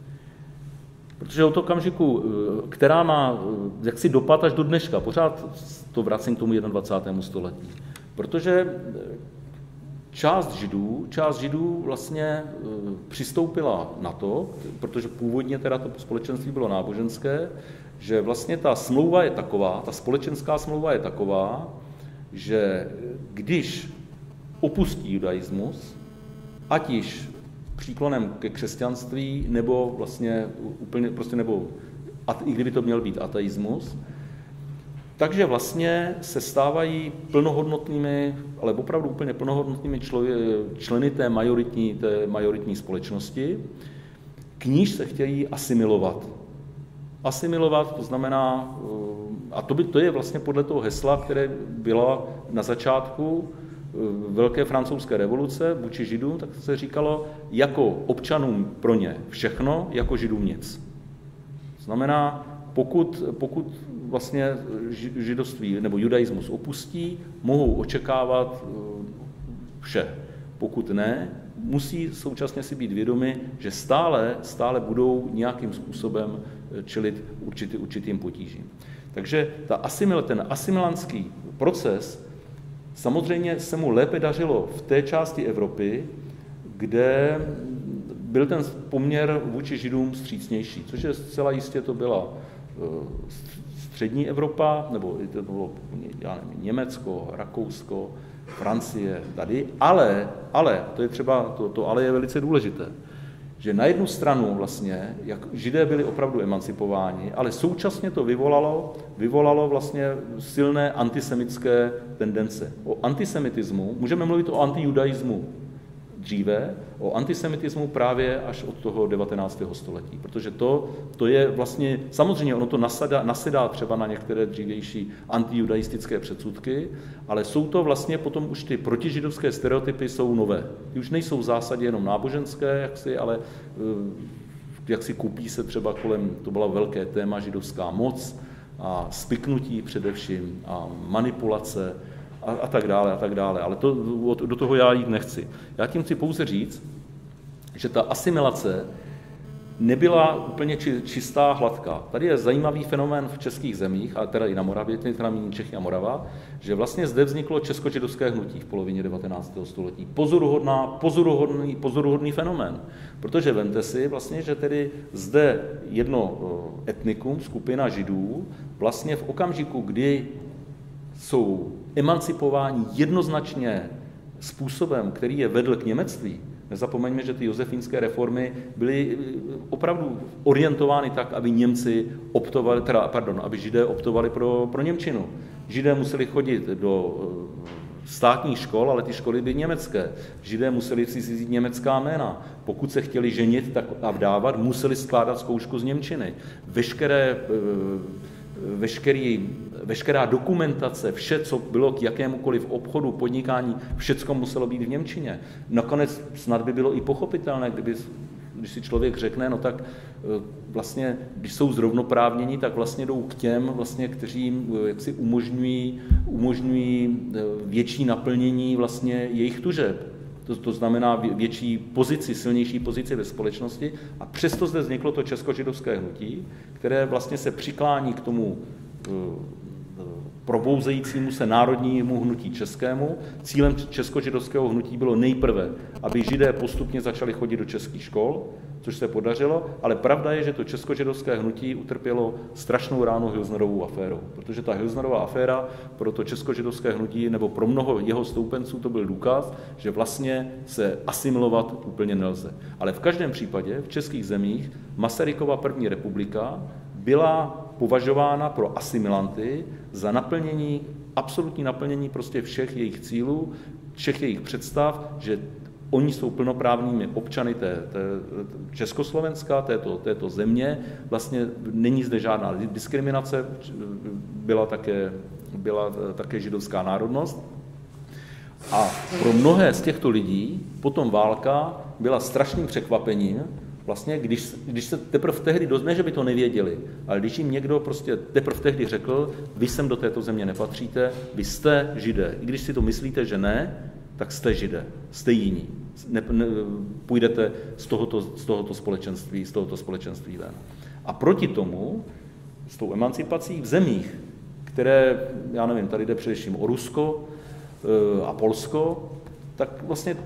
Protože od okamžiku, která má jaksi dopad až do dneška, pořád to vracím k tomu 21. století. Protože část židů vlastně přistoupila na to, protože původně teda to společenství bylo náboženské, že vlastně ta smlouva je taková, ta společenská smlouva je taková, že když opustí judaismus, ať již příklonem ke křesťanství, nebo vlastně úplně prostě, nebo i kdyby to měl být ateismus, takže vlastně se stávají plnohodnotnými, ale opravdu úplně plnohodnotnými členy té majoritní společnosti, k níž se chtějí asimilovat. Asimilovat, to znamená, a to je vlastně podle toho hesla, které bylo na začátku Velké francouzské revoluce vůči Židům, tak se říkalo, jako občanům pro ně všechno, jako Židům nic. Znamená, pokud vlastně židovství nebo judaismus opustí, mohou očekávat vše. Pokud ne, musí současně si být vědomi, že stále budou nějakým způsobem čelit určitým potížím. Takže ten asimilantský proces samozřejmě se mu lépe dařilo v té části Evropy, kde byl ten poměr vůči Židům vstřícnější, což je zcela jistě to byla střední Evropa, nebo to bylo Německo, Rakousko, Francie tady, ale to je třeba, to ale je velice důležité, že na jednu stranu vlastně, jak Židé byli opravdu emancipováni, ale současně to vyvolalo vlastně silné antisemitské tendence. O antisemitismu, můžeme mluvit o antijudaismu dříve, o antisemitismu právě až od toho 19. století, protože to je vlastně, samozřejmě ono to nasedá třeba na některé dřívější antijudaistické předsudky, ale jsou to vlastně potom už ty protižidovské stereotypy jsou nové. Ty už nejsou v zásadě jenom náboženské, ale jaksi kupí se třeba kolem, to bylo velké téma, židovská moc a spiknutí především a manipulace, a tak dále, ale do toho já jít nechci. Já tím chci pouze říct, že ta asimilace nebyla úplně čistá, hladká. Tady je zajímavý fenomén v českých zemích, a teda i na Moravě, teda míní Čechy a Morava, že vlastně zde vzniklo česko-židovské hnutí v polovině 19. století. Pozoruhodný fenomén. Protože vemte si vlastně, že tedy zde jedno etnikum, skupina Židů, vlastně v okamžiku, kdy jsou emancipováni jednoznačně způsobem, který je vedl k němectví. Nezapomeňme, že ty josefínské reformy byly opravdu orientovány tak, aby aby Židé optovali pro němčinu. Židé museli chodit do státních škol, ale ty školy byly německé. Židé museli si vzít německá jména. Pokud se chtěli ženit a vdávat, museli skládat zkoušku z němčiny. Veškerá dokumentace, vše, co bylo k jakémukoliv obchodu, podnikání, všecko muselo být v němčině. Nakonec snad by bylo i pochopitelné, když si člověk řekne, no tak vlastně, když jsou zrovnoprávnění, tak vlastně jdou k těm, vlastně, kteří jaksi umožňují větší naplnění vlastně jejich tužeb. To znamená větší pozici, silnější pozici ve společnosti. A přesto zde vzniklo to česko-židovské hnutí, které vlastně se přiklání k tomu probouzejícímu se národnímu hnutí českému. Cílem česko-židovského hnutí bylo nejprve, aby Židé postupně začali chodit do českých škol, což se podařilo, ale pravda je, že to česko-židovské hnutí utrpělo strašnou ránu Hilsnerovou aférou, protože ta Hilsnerova aféra pro to česko-židovské hnutí nebo pro mnoho jeho stoupenců to byl důkaz, že vlastně se asimilovat úplně nelze. Ale v každém případě v českých zemích Masarykova první republika byla považována pro asimilanty za absolutní naplnění prostě všech jejich cílů, všech jejich představ, že oni jsou plnoprávnými občany Československa, této země. Vlastně není zde žádná diskriminace, byla také židovská národnost. A pro mnohé z těchto lidí potom válka byla strašným překvapením, vlastně, když se teprve tehdy ne, že by to nevěděli, ale když jim někdo prostě teprve tehdy řekl, vy sem do této země nepatříte, vy jste Židé. I když si to myslíte, že ne, tak jste Židé, jste jiní. Půjdete z tohoto společenství ven. A proti tomu, s tou emancipací v zemích, které, já nevím, tady jde především o Rusko a Polsko, tak vlastně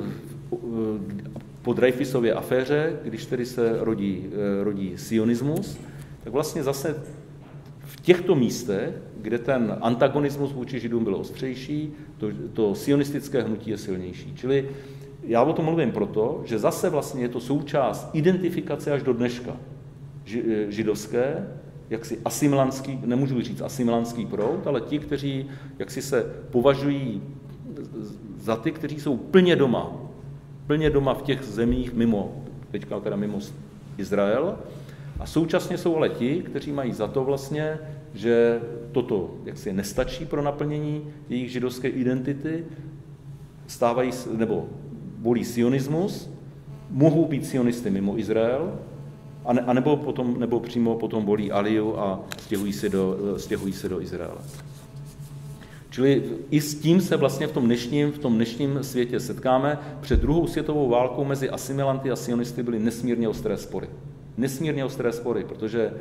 po Dreyfusově aféře, když tedy se rodí sionismus, tak vlastně zase v těchto místech, kde ten antagonismus vůči Židům byl ostřejší, to sionistické hnutí je silnější. Čili já o tom mluvím proto, že zase vlastně je to součást identifikace až do dneška židovské, jaksi asimilantský, nemůžu říct asimilantský proud, ale ti, kteří jaksi se považují za ty, kteří jsou plně doma v těch zemích mimo Izrael, a současně jsou ale ti, kteří mají za to vlastně, že toto jaksi nestačí pro naplnění jejich židovské identity, volí sionismus, mohou být sionisty mimo Izrael, nebo přímo potom volí Aliju a stěhují se do Izraele. Čili i s tím se vlastně v tom dnešním světě setkáme. Před druhou světovou válkou mezi asimilanty a sionisty byly nesmírně ostré spory, protože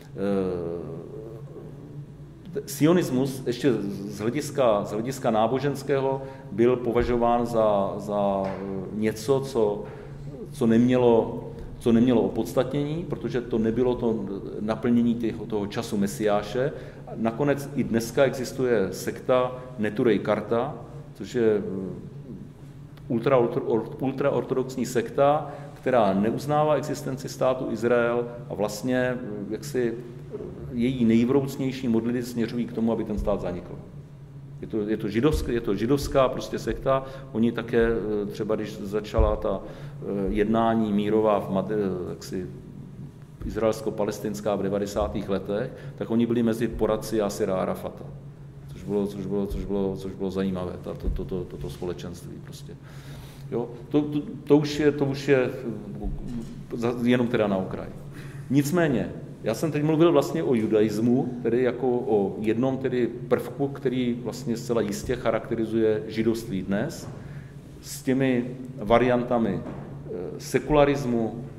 sionismus ještě z hlediska náboženského byl považován za něco, co nemělo opodstatnění, protože to nebylo to naplnění toho času Mesiáše. Nakonec i dneska existuje sekta Neturei Karta, což je ultraortodoxní sekta, která neuznává existenci státu Izrael a vlastně jaksi její nejvroucnější modlitby směřují k tomu, aby ten stát zanikl. Je to židovská prostě sekta. Oni také třeba, když začala ta jednání mírová izraelsko-palestinská v 90. letech, tak oni byli mezi poradci Jasira Arafata, což bylo zajímavé, toto společenství prostě. Jo? To už je jenom teda na okraji. Nicméně, já jsem teď mluvil vlastně o judaismu, tedy jako o jednom tedy prvku, který vlastně zcela jistě charakterizuje židovství dnes, s těmi variantami sekularismu,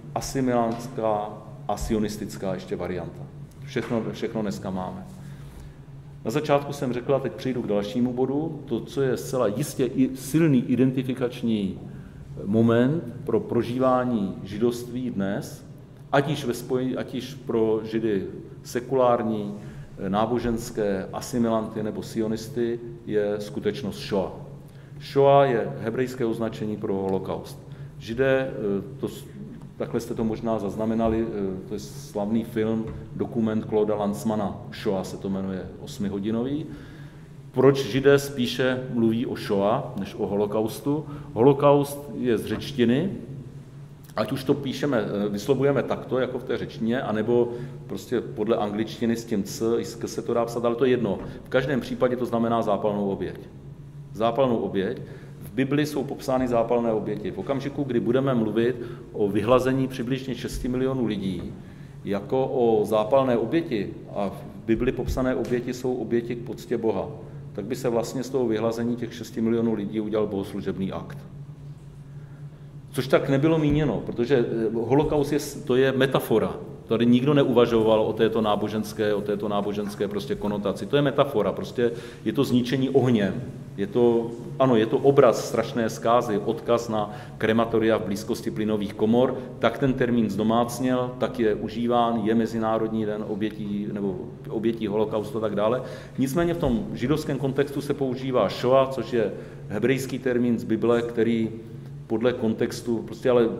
asimilantská a sionistická ještě varianta. Všechno dneska máme. Na začátku jsem řekl, a teď přejdu k dalšímu bodu, to, co je zcela jistě i silný identifikační moment pro prožívání židovství dnes, ať již pro židy sekulární, náboženské, asimilanty nebo sionisty, je skutečnost Shoah. Shoah je hebrejské označení pro holokaust. Židé, takhle jste to možná zaznamenali, to je slavný film, dokument Clauda Lanzmana, Shoah se to jmenuje, 8hodinový. Proč Židé spíše mluví o Shoah než o holokaustu? Holokaust je z řečtiny, ať už to píšeme, vyslovujeme takto, jako v té řečtině, anebo prostě podle angličtiny s tím c, i s k se to dá psat, ale to je jedno. V každém případě to znamená zápalnou oběť. Zápalnou oběť. V Bibli jsou popsány zápalné oběti. V okamžiku, kdy budeme mluvit o vyhlazení přibližně 6 milionů lidí, jako o zápalné oběti, a v Bibli popsané oběti jsou oběti k poctě Boha, tak by se vlastně z toho vyhlazení těch 6 milionů lidí udělal bohoslužebný akt. Což tak nebylo míněno, protože holokaust to je metafora. Tady nikdo neuvažoval o této náboženské prostě konotaci. To je metafora, prostě je to zničení ohněm. Je to obraz strašné zkázy, odkaz na krematoria v blízkosti plynových komor, tak ten termín zdomácněl, tak je užíván, je Mezinárodní den obětí holokaustu a tak dále. Nicméně v tom židovském kontextu se používá Shoah, což je hebrejský termín z Bible, který podle kontextu, prostě ale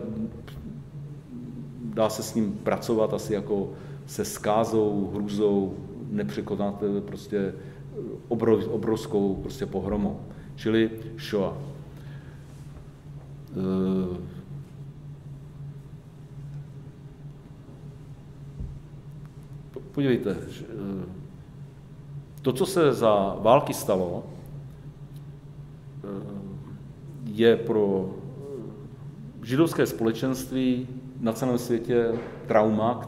dá se s ním pracovat asi jako se zkázou, hrůzou, nepřekonat prostě obrovskou prostě pohromou. Čili Shoah. Podívejte, to, co se za války stalo, je pro židovské společenství na celém světě trauma,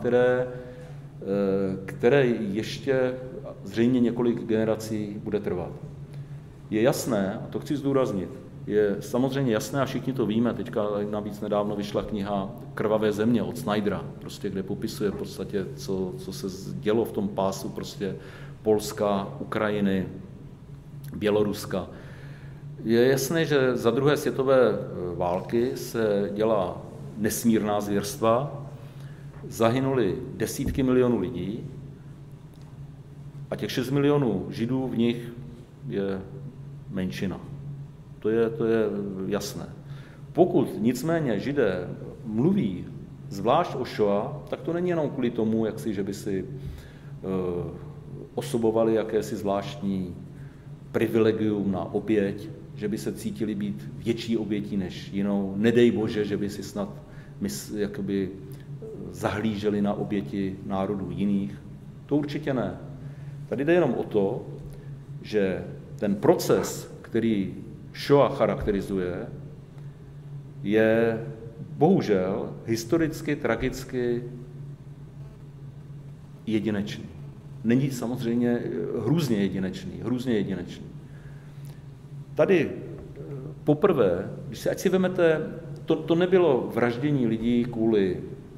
které ještě zřejmě několik generací bude trvat. Je jasné, a to chci zdůraznit, je samozřejmě jasné, a všichni to víme, teďka navíc nedávno vyšla kniha Krvavé země od Snydera, prostě, kde popisuje v podstatě, co se dělo v tom pásu prostě Polska, Ukrajiny, Běloruska. Je jasné, že za druhé světové války se dělá nesmírná zvěrstva, zahynuli desítky milionů lidí a těch 6 milionů Židů v nich je menšina. To je jasné. Pokud nicméně Židé mluví zvlášť o Shoah, tak to není jenom kvůli tomu, že by si osobovali jakési zvláštní privilegium na oběť, že by se cítili být větší obětí než jinou. Nedej Bože, že by si snad jakoby zahlíželi na oběti národů jiných. To určitě ne. Tady jde jenom o to, že ten proces, který Shoah charakterizuje, je bohužel historicky, tragicky jedinečný. Není samozřejmě hrůzně jedinečný. Tady poprvé, ať si vemete, to nebylo vraždění lidí kvůli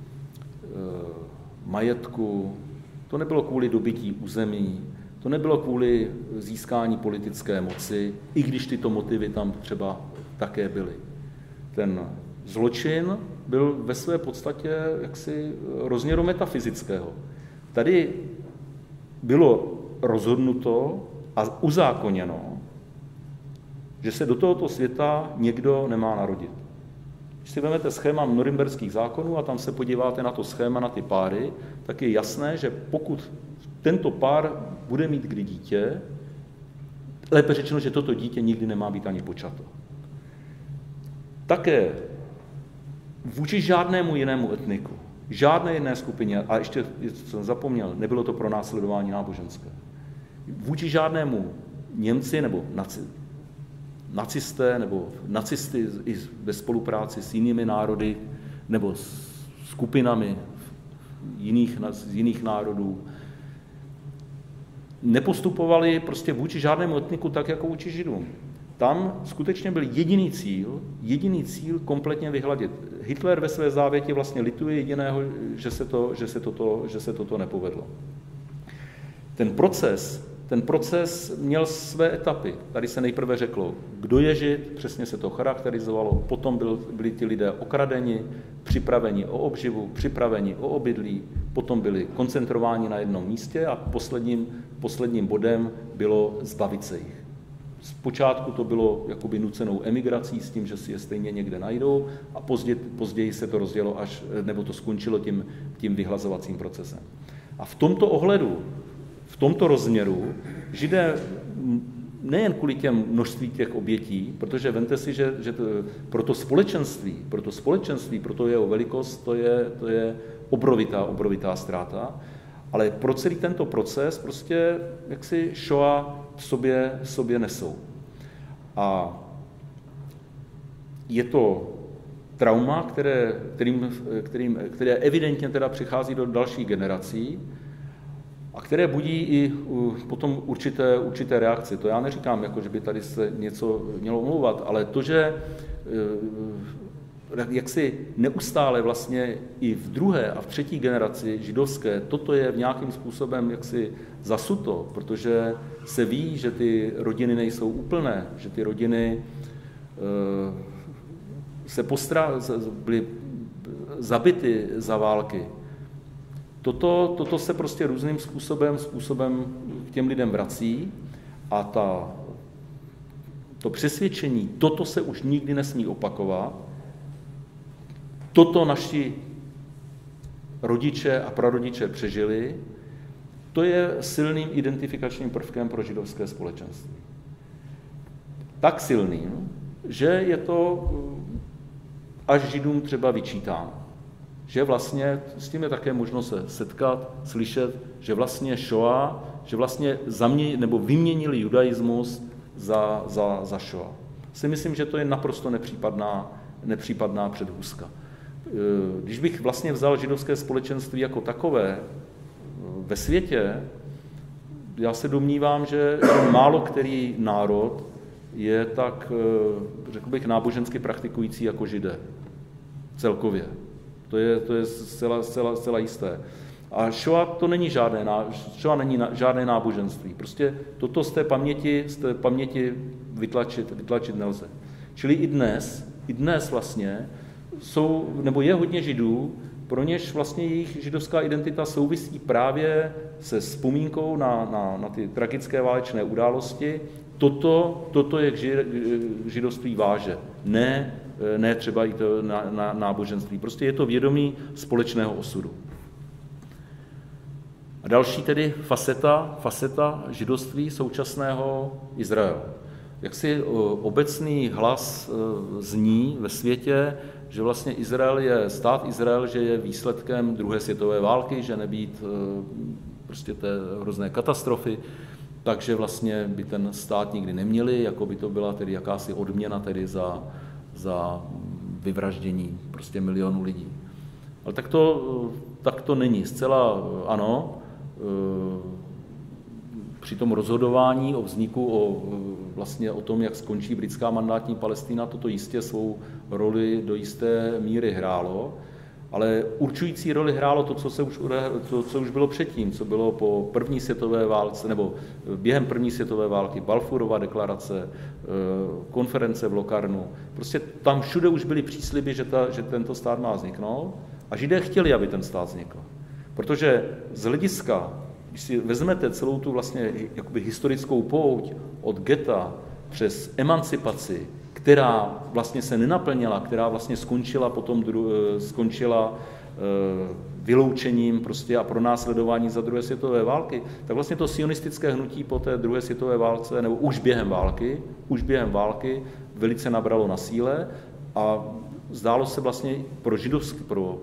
majetku, to nebylo kvůli dobytí území, to nebylo kvůli získání politické moci, i když tyto motivy tam třeba také byly. Ten zločin byl ve své podstatě jaksi rozměru metafyzického. Tady bylo rozhodnuto a uzákoněno, že se do tohoto světa někdo nemá narodit. Když si vezmete schéma norimberských zákonů a tam se podíváte na to schéma, na ty páry, tak je jasné, že pokud tento pár bude mít kdy dítě, lépe řečeno, že toto dítě nikdy nemá být ani počato. Také vůči žádnému jinému etniku, žádné jiné skupině, a ještě jsem zapomněl, nebylo to pronásledování náboženské, vůči žádnému Němci nebo nacisté nebo nacisty i ve spolupráci s jinými národy nebo s skupinami z jiných národů nepostupovali prostě vůči žádnému etniku tak, jako vůči Židům. tam skutečně byl jediný cíl kompletně vyhladit. Hitler ve své závěti vlastně lituje jediného, že se toto nepovedlo. Ten proces měl své etapy. Tady se nejprve řeklo, kdo je Žid, přesně se to charakterizovalo, potom byli ti lidé okradeni, připraveni o obživu, připraveni o obydlí, potom byli koncentrováni na jednom místě a posledním bodem bylo zbavit se jich. Zpočátku to bylo jakoby nucenou emigrací s tím, že si je stejně někde najdou a později se to rozdělo nebo to skončilo tím vyhlazovacím procesem. A v tomto ohledu, v tomto rozměru Židé nejen kvůli těm množství těch obětí, protože vemte si, že pro to společenství, pro to jeho velikost, to je obrovitá ztráta, ale pro celý tento proces prostě jaksi Šoa v sobě nesou. A je to trauma, které evidentně teda přichází do dalších generací a které budí i potom určité reakce. To já neříkám, jako, že by tady se něco mělo omlouvat, ale to, že jaksi neustále vlastně i v druhé a v třetí generaci židovské toto je v nějakým způsobem jaksi zasuto, protože se ví, že ty rodiny nejsou úplné, že ty rodiny byly zabity za války. Toto se prostě různým způsobem k těm lidem vrací a to přesvědčení, toto se už nikdy nesmí opakovat, toto naši rodiče a prarodiče přežili, to je silným identifikačním prvkem pro židovské společenství. Tak silným, že je to až Židům třeba vyčítáno. Že vlastně s tím je také možno se setkat, slyšet, že vlastně Šoa, že vlastně vyměnili judaismus za Šoa. Si myslím, že to je naprosto nepřípadná předhůzka. Když bych vlastně vzal židovské společenství jako takové ve světě, já se domnívám, že málo který národ je tak, řekl bych, nábožensky praktikující jako Židé. Celkově. To je zcela jisté. A Šoa není žádné náboženství. Prostě toto z té paměti vytlačit nelze. Čili i dnes vlastně je hodně Židů, pro něž vlastně jejich židovská identita souvisí právě se vzpomínkou na ty tragické válečné události. Toto je k židovství váže. Ne třeba i to na náboženství. Prostě je to vědomí společného osudu. A další tedy faceta židovství současného Izraele. Jaksi obecný hlas zní ve světě, že vlastně stát Izrael, že je výsledkem druhé světové války, že nebýt prostě té hrozné katastrofy, takže vlastně by ten stát nikdy neměli, jako by to byla tedy jakási odměna tedy za vyvraždění prostě milionů lidí. Ale tak to není. Zcela ano, při tom rozhodování o vzniku, vlastně o tom, jak skončí britská mandátní Palestina, toto jistě svou roli do jisté míry hrálo, ale určující roli hrálo to, co už bylo předtím, co bylo po první světové válce, nebo během první světové války, Balfourova deklarace, konference v Locarnu. Prostě tam všude už byly přísliby, že tento stát má vzniknout a Židé chtěli, aby ten stát vznikl. Protože z hlediska, když si vezmete celou tu vlastně jakoby historickou pouť od geta přes emancipaci, která vlastně se nenaplnila, která vlastně skončila vyloučením prostě a pronásledování za druhé světové války, tak vlastně to sionistické hnutí po té druhé světové válce, nebo už během války velice nabralo na síle a zdálo se vlastně pro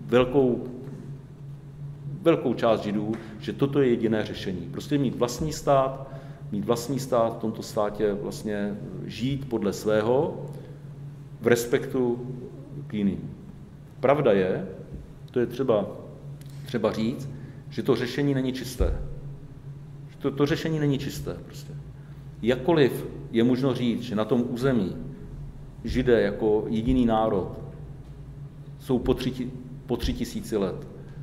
velkou část Židů, že toto je jediné řešení. Prostě mít vlastní stát, v tomto státě vlastně žít podle svého v respektu k jiným. Pravda je, to je třeba říct, že to řešení není čisté. To řešení není čisté prostě. Jakkoliv je možno říct, že na tom území Židé jako jediný národ jsou po 3000 let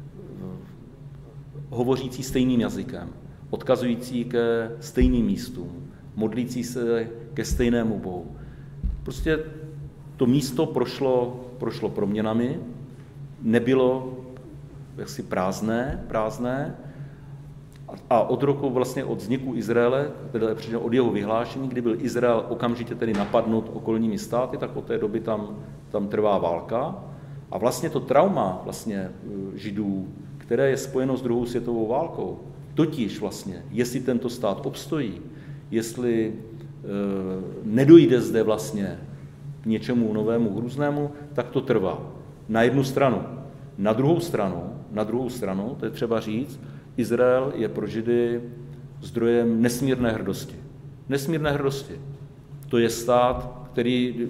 hovořící stejným jazykem, odkazující ke stejným místům, modlící se ke stejnému Bohu. Prostě to místo prošlo proměnami, nebylo jaksi prázdné a od roku vlastně od vzniku Izraele, teda od jeho vyhlášení, kdy byl Izrael okamžitě tedy napadnut okolními státy, tak od té doby tam trvá válka a vlastně to trauma vlastně Židů, které je spojeno s druhou světovou válkou, totiž vlastně, jestli tento stát obstojí, jestli nedojde zde vlastně k něčemu novému, hrůznému, tak to trvá. Na jednu stranu. Na druhou stranu, to je třeba říct, Izrael je pro Židy zdrojem nesmírné hrdosti. Nesmírné hrdosti. To je stát, který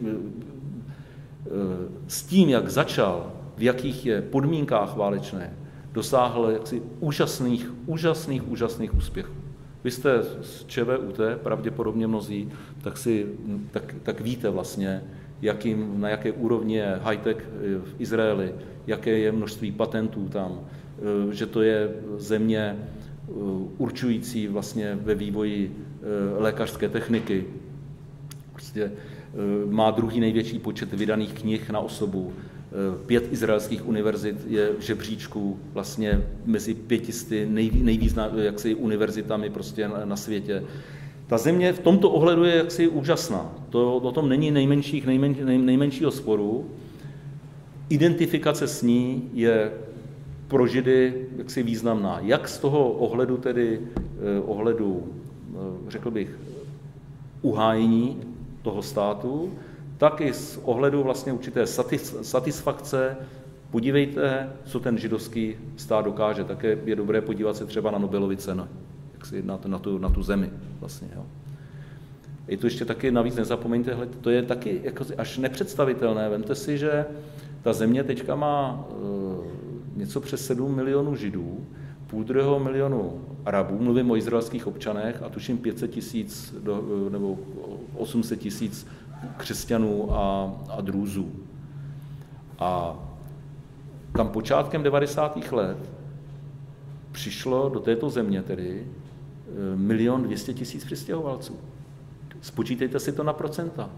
s tím, jak začal, v jakých je podmínkách válečné, dosáhl jaksi úžasných úspěchů. Vy jste z ČVUT, pravděpodobně mnozí, tak víte vlastně, na jaké úrovni je high-tech v Izraeli, jaké je množství patentů tam, že to je země určující vlastně ve vývoji lékařské techniky. Prostě má druhý největší počet vydaných knih na osobu. 5 izraelských univerzit je v žebříčku vlastně mezi 500 nejvýznamnějšími univerzitami prostě na světě. Ta země v tomto ohledu je jaksi úžasná. O tom není nejmenšího sporu. Identifikace s ní je pro Židy jaksi významná. Jak z toho ohledu, řekl bych, uhájení toho státu, tak i z ohledu vlastně určité satisfakce. Podívejte, co ten židovský stát dokáže. Také je dobré podívat se třeba na Nobelovy ceny, na tu zemi vlastně. Jo. Je to ještě taky, navíc nezapomeňte, to je taky jako až nepředstavitelné. Vemte si, že ta země teďka má něco přes 7 milionů Židů, 500 milionu Arabů, mluvím o izraelských občanech, a tuším 500 000 nebo 800 000 křesťanů a drůzů. A tam počátkem 90. let přišlo do této země tedy 1 200 000 přistěhovalců. Spočítejte si to na procenta.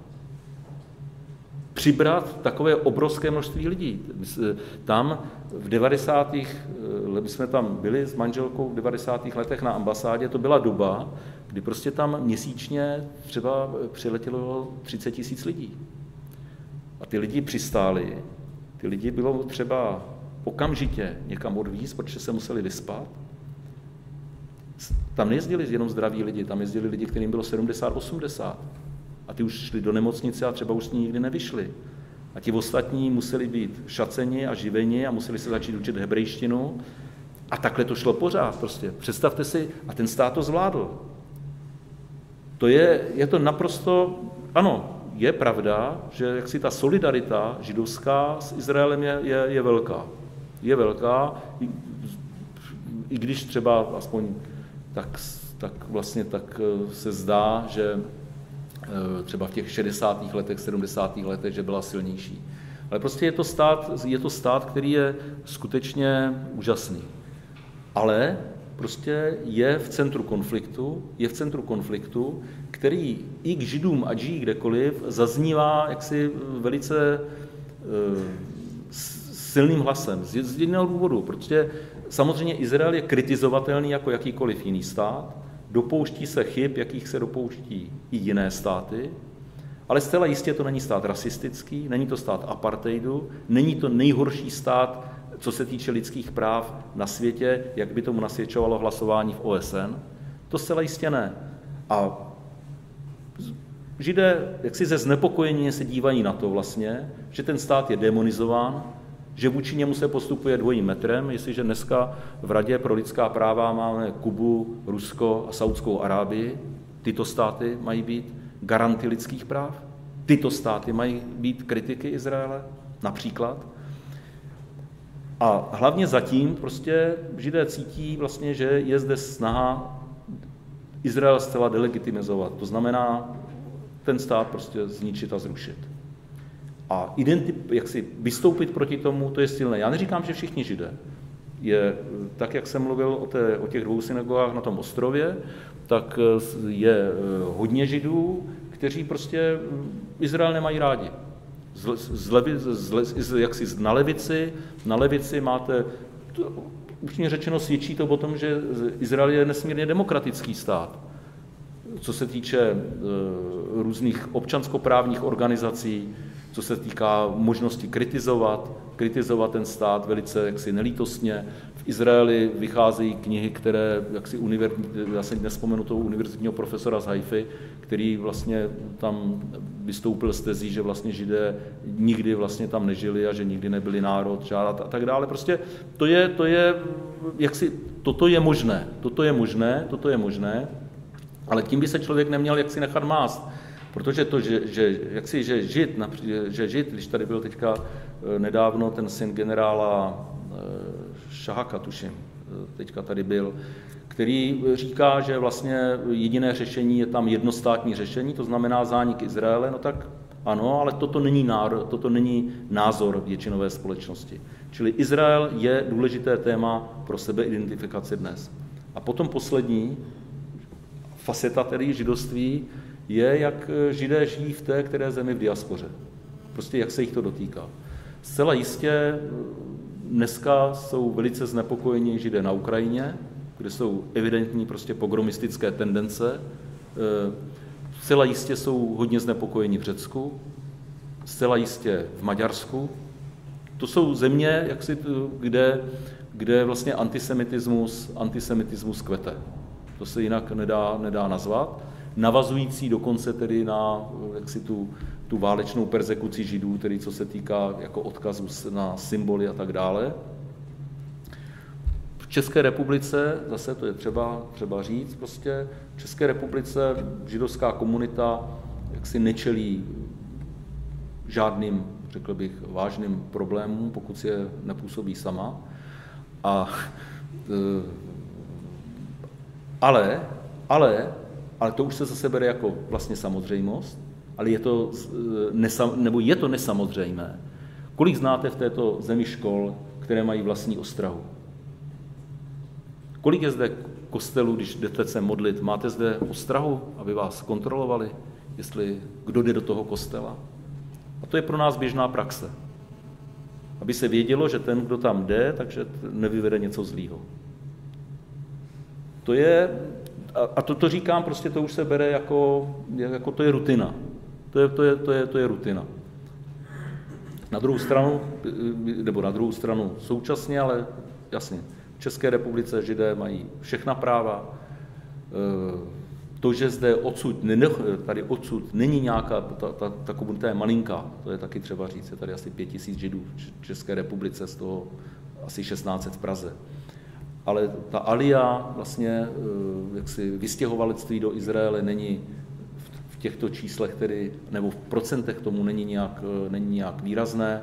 Přibrat takové obrovské množství lidí. Tam v 90. my jsme tam byli s manželkou v 90. letech na ambasádě, to byla doba, kdy prostě tam měsíčně třeba přiletělo 30 000 lidí. A ty lidi přistáli, ty lidi bylo třeba okamžitě někam odvízt, protože se museli vyspat. Tam nejezdili jenom zdraví lidi, tam jezdili lidi, kterým bylo 70-80. A ty už šli do nemocnice a třeba už s ní nikdy nevyšli. A ti ostatní museli být šaceni a živeni a museli se začít učit hebrejštinu. A takhle to šlo pořád prostě. Představte si, a ten stát to zvládl. Je to naprosto, ano, je pravda, že jaksi ta solidarita židovská s Izraelem je velká. Je velká, i když třeba aspoň tak se zdá, že třeba v těch 60. letech, 70. letech, že byla silnější. Ale prostě je to stát, který je skutečně úžasný. Ale prostě je v centru konfliktu, který i k Židům, ať žijí kdekoliv, zaznívá jaksi velice silným hlasem. Z jediného důvodu, protože samozřejmě Izrael je kritizovatelný jako jakýkoliv jiný stát, dopouští se chyb, jakých se dopouští i jiné státy, ale zcela jistě to není stát rasistický, není to stát apartheidu, není to nejhorší stát, co se týče lidských práv na světě, jak by tomu nasvědčovalo hlasování v OSN. To zcela jistě ne. A Židé jaksi ze znepokojení se dívají na to vlastně, že ten stát je demonizován, že vůči němu se postupuje dvojím metrem, jestliže dneska v Radě pro lidská práva máme Kubu, Rusko a Saudskou Arábii, tyto státy mají být garanty lidských práv, tyto státy mají být kritiky Izraele, například. A hlavně zatím prostě Židé cítí vlastně, že je zde snaha Izrael zcela delegitimizovat. To znamená ten stát prostě zničit a zrušit. A jak si vystoupit proti tomu, to je silné. Já neříkám, že všichni Židé. Je, tak, jak jsem mluvil o těch 2 synagogách na tom ostrově, tak je hodně Židů, kteří prostě Izrael nemají rádi. Na levici máte, upřímně řečeno, svědčí to o tom, že Izrael je nesmírně demokratický stát. Co se týče různých občanskoprávních organizací, co se týká možnosti kritizovat ten stát velice jaksi nelítostně. V Izraeli vycházejí knihy, které, já si nespomenu toho univerzitního profesora z Haify, který vlastně tam vystoupil z tezí, že vlastně Židé nikdy vlastně tam nežili a že nikdy nebyli národ a tak dále. Prostě toto je možné, ale tím by se člověk neměl jaksi nechat mást. Protože to, že Žid, když tady byl teďka nedávno ten syn generála Šahaka, tuším, teďka tady byl, který říká, že vlastně jediné řešení je tam jednostátní řešení, to znamená zánik Izraele, no tak ano, ale toto není názor většinové společnosti. Čili Izrael je důležité téma pro sebeidentifikaci dnes. A potom poslední faceta tedy židovství je, jak Židé žijí v té které zemi v diaspoře. Prostě jak se jich to dotýká. Zcela jistě dneska jsou velice znepokojení Židé na Ukrajině, kde jsou evidentní prostě pogromistické tendence. Zcela jistě jsou hodně znepokojení v Řecku, zcela jistě v Maďarsku. To jsou země, kde vlastně antisemitismus kvete. To se jinak nedá nazvat. Navazující dokonce tedy na tu válečnou perzekuci Židů, tedy co se týká jako odkazu na symboly a tak dále. V České republice, zase to je třeba říct, prostě v České republice židovská komunita jaksi nečelí žádným, řekl bych, vážným problémům, pokud si je nepůsobí sama. Ale to už se zase bere jako vlastně samozřejmost, ale je to nesamozřejmé. Kolik znáte v této zemi škol, které mají vlastní ostrahu? Kolik je zde kostelů, když jdete se modlit? Máte zde ostrahu, aby vás kontrolovali, kdo jde do toho kostela? A to je pro nás běžná praxe. Aby se vědělo, že ten, kdo tam jde, takže nevyvede něco zlýho. To říkám, prostě to už se bere jako to je rutina. To je rutina. Na druhou stranu současně, ale jasně, v České republice Židé mají všechna práva. To, že zde odsud není nějaká, ta komunita je malinká, to je taky třeba říct, je tady asi 5 000 Židů v České republice, z toho asi 1600 v Praze. Ale ta alia, vlastně jaksi vystěhovalectví do Izraele není v těchto číslech, nebo v procentech tomu není nějak výrazné.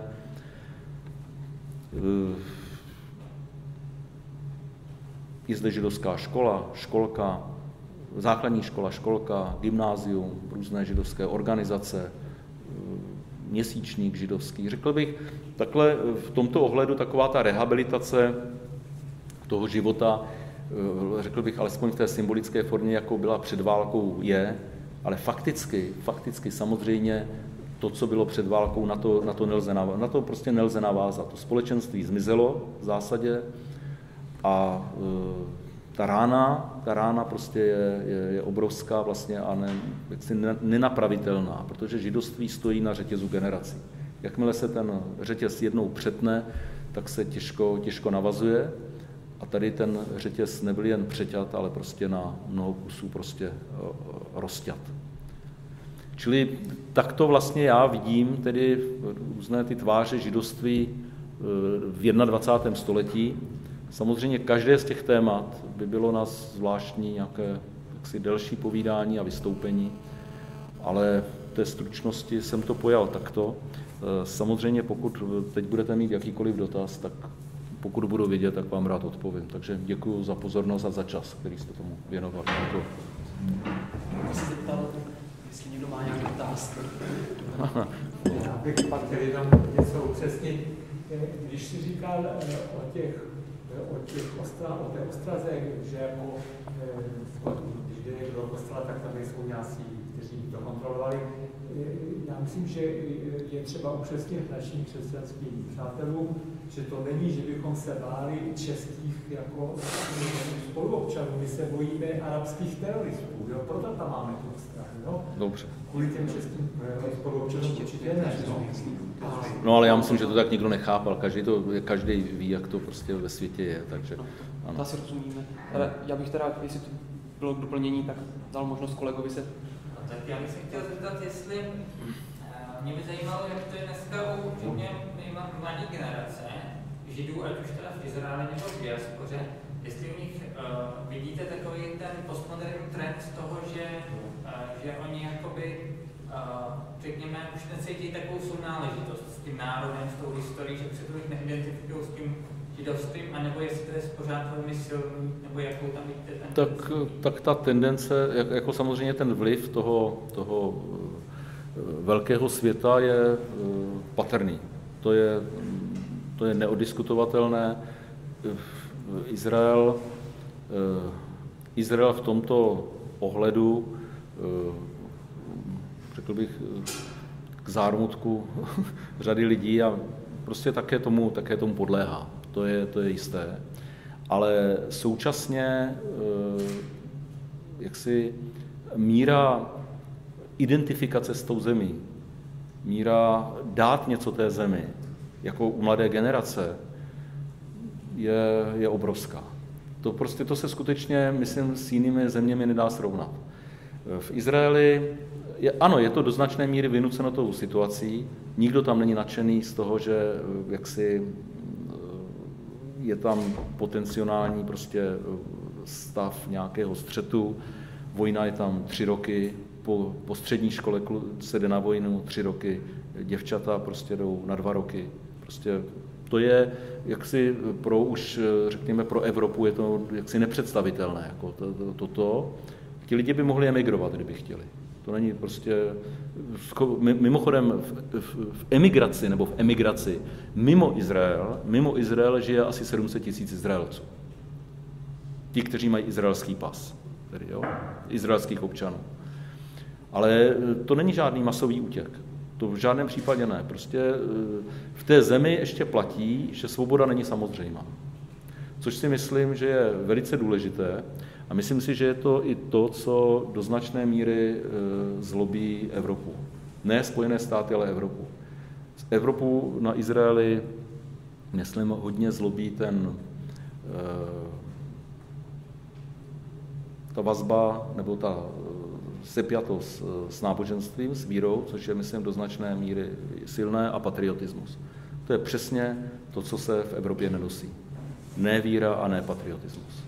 Je zde židovská škola, školka, základní škola, školka, gymnázium, různé židovské organizace, měsíčník židovský. Řekl bych, takhle v tomto ohledu taková ta rehabilitace toho života, řekl bych alespoň v té symbolické formě, jako byla před válkou, je, ale fakticky samozřejmě to, co bylo před válkou, na to prostě nelze navázat. To společenství zmizelo v zásadě a ta rána prostě je obrovská vlastně a nenapravitelná, protože židovství stojí na řetězu generací. Jakmile se ten řetěz jednou přetne, tak se těžko navazuje. A tady ten řetěz nebyl jen přeťat, ale prostě na mnoho kusů prostě rozťat. Čili takto vlastně já vidím tedy různé ty tváře židovství v 21. století. Samozřejmě každé z těch témat by bylo na zvláštní nějaké delší povídání a vystoupení, ale v té stručnosti jsem to pojal takto. Samozřejmě pokud teď budete mít jakýkoliv dotaz, tak pokud budu vědět, tak vám rád odpovím. Takže děkuji za pozornost a za čas, který jste tomu věnovali. Děkuji. Když se zeptal, jestli někdo má nějaké otázky. Já bych pak chtěl jenom něco upřesnit. Když jsi říkal o té ostraze, že jako, když jde do kostela, tak tam nejsou nějací, kteří to kontrolovali. Já myslím, že je třeba upřesnit našim křesťanským přátelům, že to není, že bychom se báli českých jako spoluobčanů, my se bojíme arabských teroristů, jo? Proto tam máme tu strach. No? Dobře. Kvůli těm českým spoluobčanům určitě ne. No ale já myslím, že to tak nikdo nechápal, každý ví, jak to prostě ve světě je, takže ano. To asi rozumíme. Ale já bych teda, jestli to bylo k doplnění, tak dal možnost kolegovi se. Tak já bych se chtěl zeptat, jestli mě by zajímalo, jak to je dneska u mladé generace Židů, ať už teda v Izraeli nebo v diaspoře, jestli u nich vidíte takový ten postmoderní trend z toho, že oni jakoby, řekněme, už necítí takovou sounáležitost s tím národem, s tou historií, že se tolik neidentifikují s tím židovstvím, anebo jestli to je pořád velmi silný, nebo jakou tam vidíte ten tak ta tendence, jako samozřejmě ten vliv toho velkého světa je patrný. To je neodiskutovatelné. Izrael v tomto ohledu, řekl bych, k zármutku řady lidí a prostě také tomu podléhá. To je jisté. Ale současně jaksi míra identifikace s tou zemí, míra dát něco té zemi, jako u mladé generace, je obrovská. To se skutečně, myslím, s jinými zeměmi nedá srovnat. V Izraeli, je to do značné míry vynuceno tou situací, nikdo tam není nadšený z toho, že jaksi je tam potenciální prostě stav nějakého střetu, vojna je tam 3 roky, po střední škole se jde na vojnu 3 roky, děvčata prostě jdou na 2 roky. Prostě to je jaksi řekněme pro Evropu je to jaksi nepředstavitelné. Jako toto. Ti lidi by mohli emigrovat, kdyby chtěli. To není prostě... Mimochodem v emigraci nebo v emigraci mimo Izrael žije asi 700 000 Izraelců. Ti, kteří mají izraelský pas, tedy izraelských občanů. Ale to není žádný masový útěk. To v žádném případě ne. Prostě v té zemi ještě platí, že svoboda není samozřejmá. Což si myslím, že je velice důležité a myslím si, že je to i to, co do značné míry zlobí Evropu. Ne Spojené státy, ale Evropu. Evropu na Izraeli, myslím, hodně zlobí ta vazba nebo ta sepjatost s náboženstvím, s vírou, což je, myslím, do značné míry silné, a patriotismus. To je přesně to, co se v Evropě nenosí. Ne víra a ne patriotismus.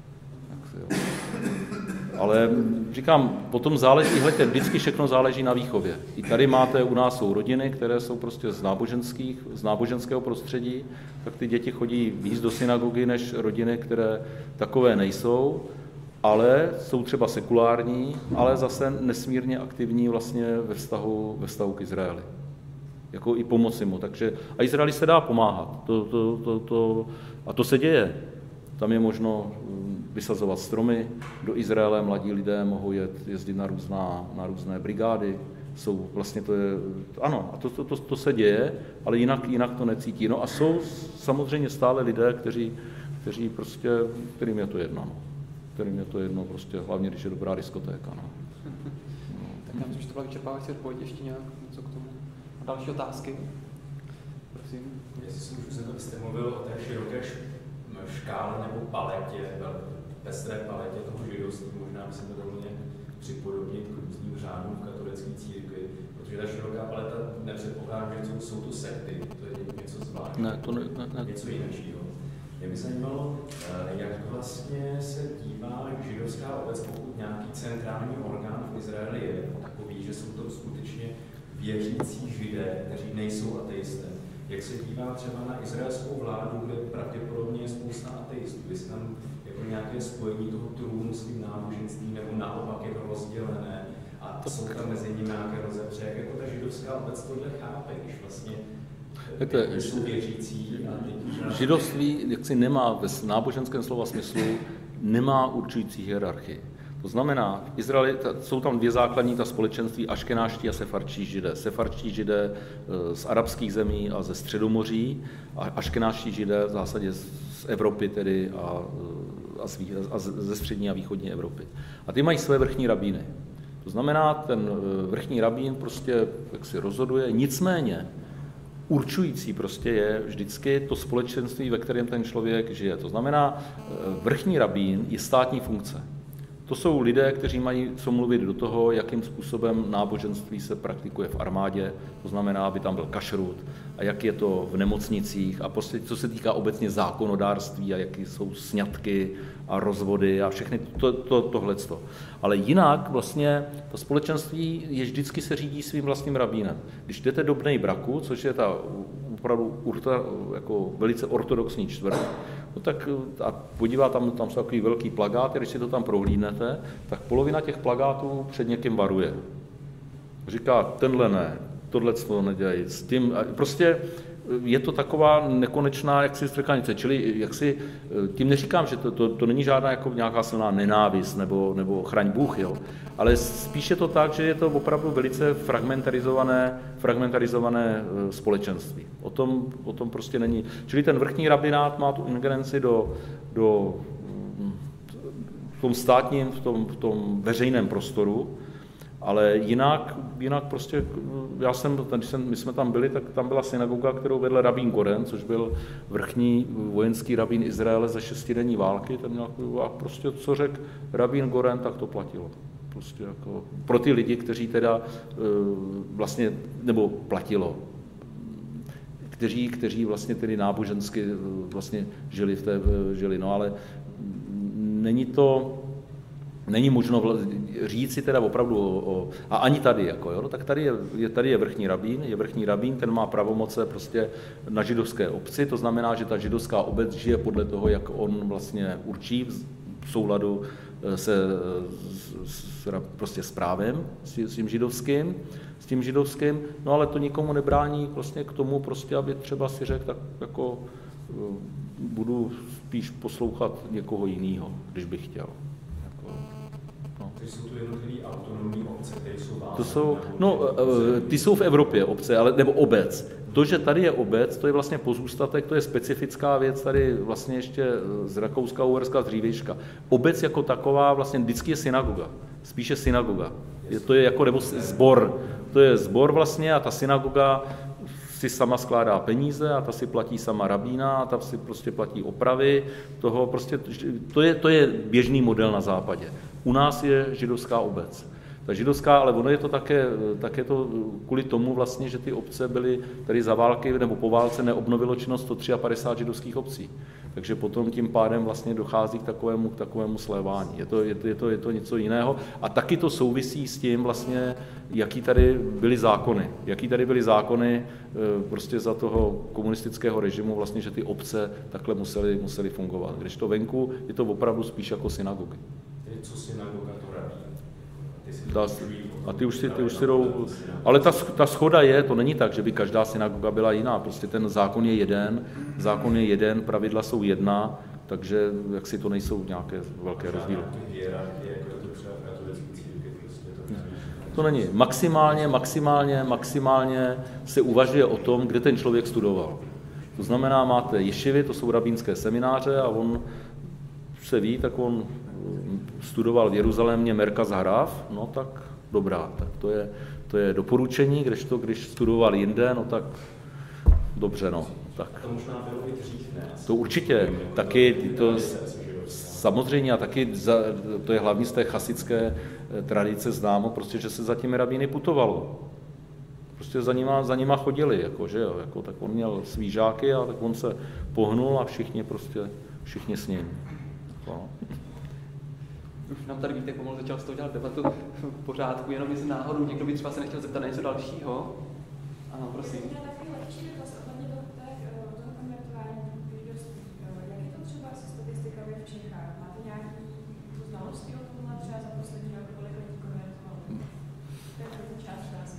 Ale říkám, potom záleží, vždycky všechno záleží na výchově. I tady u nás jsou rodiny, které jsou prostě z náboženského prostředí, tak ty děti chodí víc do synagogy než rodiny, které takové nejsou, ale jsou třeba sekulární, ale zase nesmírně aktivní vlastně ve vztahu k Izraeli. Jako i pomoci mu. A Izraeli se dá pomáhat. A to se děje. Tam je možno vysazovat stromy. Do Izraele mladí lidé mohou jezdit na různé brigády. Ano, a to se děje, ale jinak to necítí. No a jsou samozřejmě stále lidé, kteří prostě, kterým je to jedno. Kterým je to jedno, prostě, hlavně když je dobrá diskotéka. No. Tak já myslím, že to byla vyčerpávající odpověď, ještě nějak něco k tomu. A další otázky? Prosím. Jestli si můžu zeptat, jste mluvil o té široké škále nebo paletě, pestré paletě toho židovství, možná by se to dalo nějak připodobnit k různým řádům v katolické církvi, protože ta široká paleta nepředpokládá, že jsou to sekty, to je něco zvláštního, něco jiného. Mě by zajímalo, jak vlastně se dívá židovská obec, pokud nějaký centrální orgán v Izraeli je takový, že jsou to skutečně věřící židé, kteří nejsou ateisté. Jak se dívá třeba na izraelskou vládu, kde pravděpodobně je spousta ateistů, jestli tam jako nějaké spojení toho trůnu s tím náboženstvím, nebo naopak je to rozdělené a jsou tam mezi nimi nějaké rozepře, jak jako ta židovská obec tohle chápe, když vlastně jsou věřící a židovství jaksi nemá ve náboženském slova smyslu nemá určující hierarchii. To znamená, v Izraeli jsou tam dvě základní ta společenství, aškenáští a sefardští židé. Sefardští židé z arabských zemí a ze Středomoří a aškenáští židé v zásadě z Evropy tedy a ze střední a východní Evropy. A ty mají své vrchní rabíny. To znamená, ten vrchní rabín prostě jak si rozhoduje, nicméně určující prostě je vždycky to společenství, ve kterém ten člověk žije. To znamená, vrchní rabín je státní funkce. To jsou lidé, kteří mají co mluvit do toho, jakým způsobem náboženství se praktikuje v armádě, to znamená, aby tam byl kašrut, a jak je to v nemocnicích, a prostě co se týká obecně zákonodárství, a jaké jsou sňatky a rozvody a všechny tohleto. Ale jinak vlastně to společenství je vždycky se řídí svým vlastním rabínem. Když jdete do Bnej Braku, což je ta opravdu jako velice ortodoxní čtvrť, no tak a podívá, tam jsou takový velký plagáty, když si to tam prohlídnete, tak polovina těch plagátů před někým varuje. Říká, tenhle ne, tohle to nedělají, s tím, prostě je to taková nekonečná jaksi strkanice, čili jaksi, tím neříkám, že to není žádná jako nějaká silná nenávist nebo chraň Bůh, jo, ale spíš je to tak, že je to opravdu velice fragmentarizované společenství. O tom prostě není. Čili ten vrchní rabinát má tu ingerenci do v tom státním, v tom veřejném prostoru, ale jinak prostě, my jsme tam byli, tak tam byla synagoga, kterou vedl rabín Goren, což byl vrchní vojenský rabín Izraele ze 6denní války, ten měl, a prostě co řekl rabín Goren, tak to platilo. Prostě jako pro ty lidi, kteří teda vlastně, nebo platilo, kteří vlastně tedy nábožensky vlastně žili, no ale není možno říct si teda opravdu a ani tady, jako, jo, no, tak tady je vrchní rabín, ten má pravomoce prostě na židovské obci, to znamená, že ta židovská obec žije podle toho, jak on vlastně určí v souladu prostě s právem, s tím židovským, no ale to nikomu nebrání vlastně k tomu prostě, aby třeba si řekl, tak jako budu spíš poslouchat někoho jiného, když bych chtěl. Jsou to jednotlivé autonomní obce, které jsou ty jsou v Evropě obce, nebo obec. To, že tady je obec, to je vlastně pozůstatek, to je specifická věc tady vlastně ještě z Rakouska, Uherska, z dřívějška. Obec jako taková vlastně vždycky je synagoga, spíše synagoga. To je jako nebo sbor. To je sbor vlastně a ta synagoga si sama skládá peníze a ta si platí sama rabína a ta si prostě platí opravy. To je běžný model na západě. U nás je židovská obec. Ta židovská, ale ono je to také to kvůli tomu vlastně, že ty obce byly tady za války nebo po válce neobnovilo činnost 153 židovských obcí. Takže potom tím pádem vlastně dochází k takovému slévání. Je to něco jiného. A taky to souvisí s tím vlastně, jaký tady byly zákony prostě za toho komunistického režimu, vlastně, že ty obce takhle musely fungovat. Když to venku, je to opravdu spíš jako synagogy. Co synagoga to rabí? A ty už si jdou, ale ta shoda to není tak, že by každá synagoga byla jiná, prostě ten zákon je jeden, pravidla jsou jedna, takže jaksi to nejsou nějaké velké rozdíly. To není. Maximálně se uvažuje o tom, kde ten člověk studoval. To znamená, máte ješivy, to jsou rabínské semináře a on se ví, tak on studoval v Jeruzalémě Merkaz Harav, no tak dobrá, tak to je doporučení, když studoval jinde, no tak dobře, no. Tak. To možná bylo i dřív, ne? To určitě, taky samozřejmě a taky to je hlavní z té chasické tradice známo, prostě, že se za těmi rabíny putovalo. Prostě za nima chodili, jako, že jo, jako, tak on měl svý žáky a tak on se pohnul a všichni s ním. No. Už nám tady Vítek pomalu začal z toho dělat debatu v pořádku, jenom jestli náhodou někdo by třeba se nechtěl zeptat na něco dalšího. Ano, prosím. Já taky lepší dotaz ohledně toho v Čechách. Máte nějaké znalosti o tomhle třeba za poslední rok, kolik lidí konvertovalo? To je první část otázky.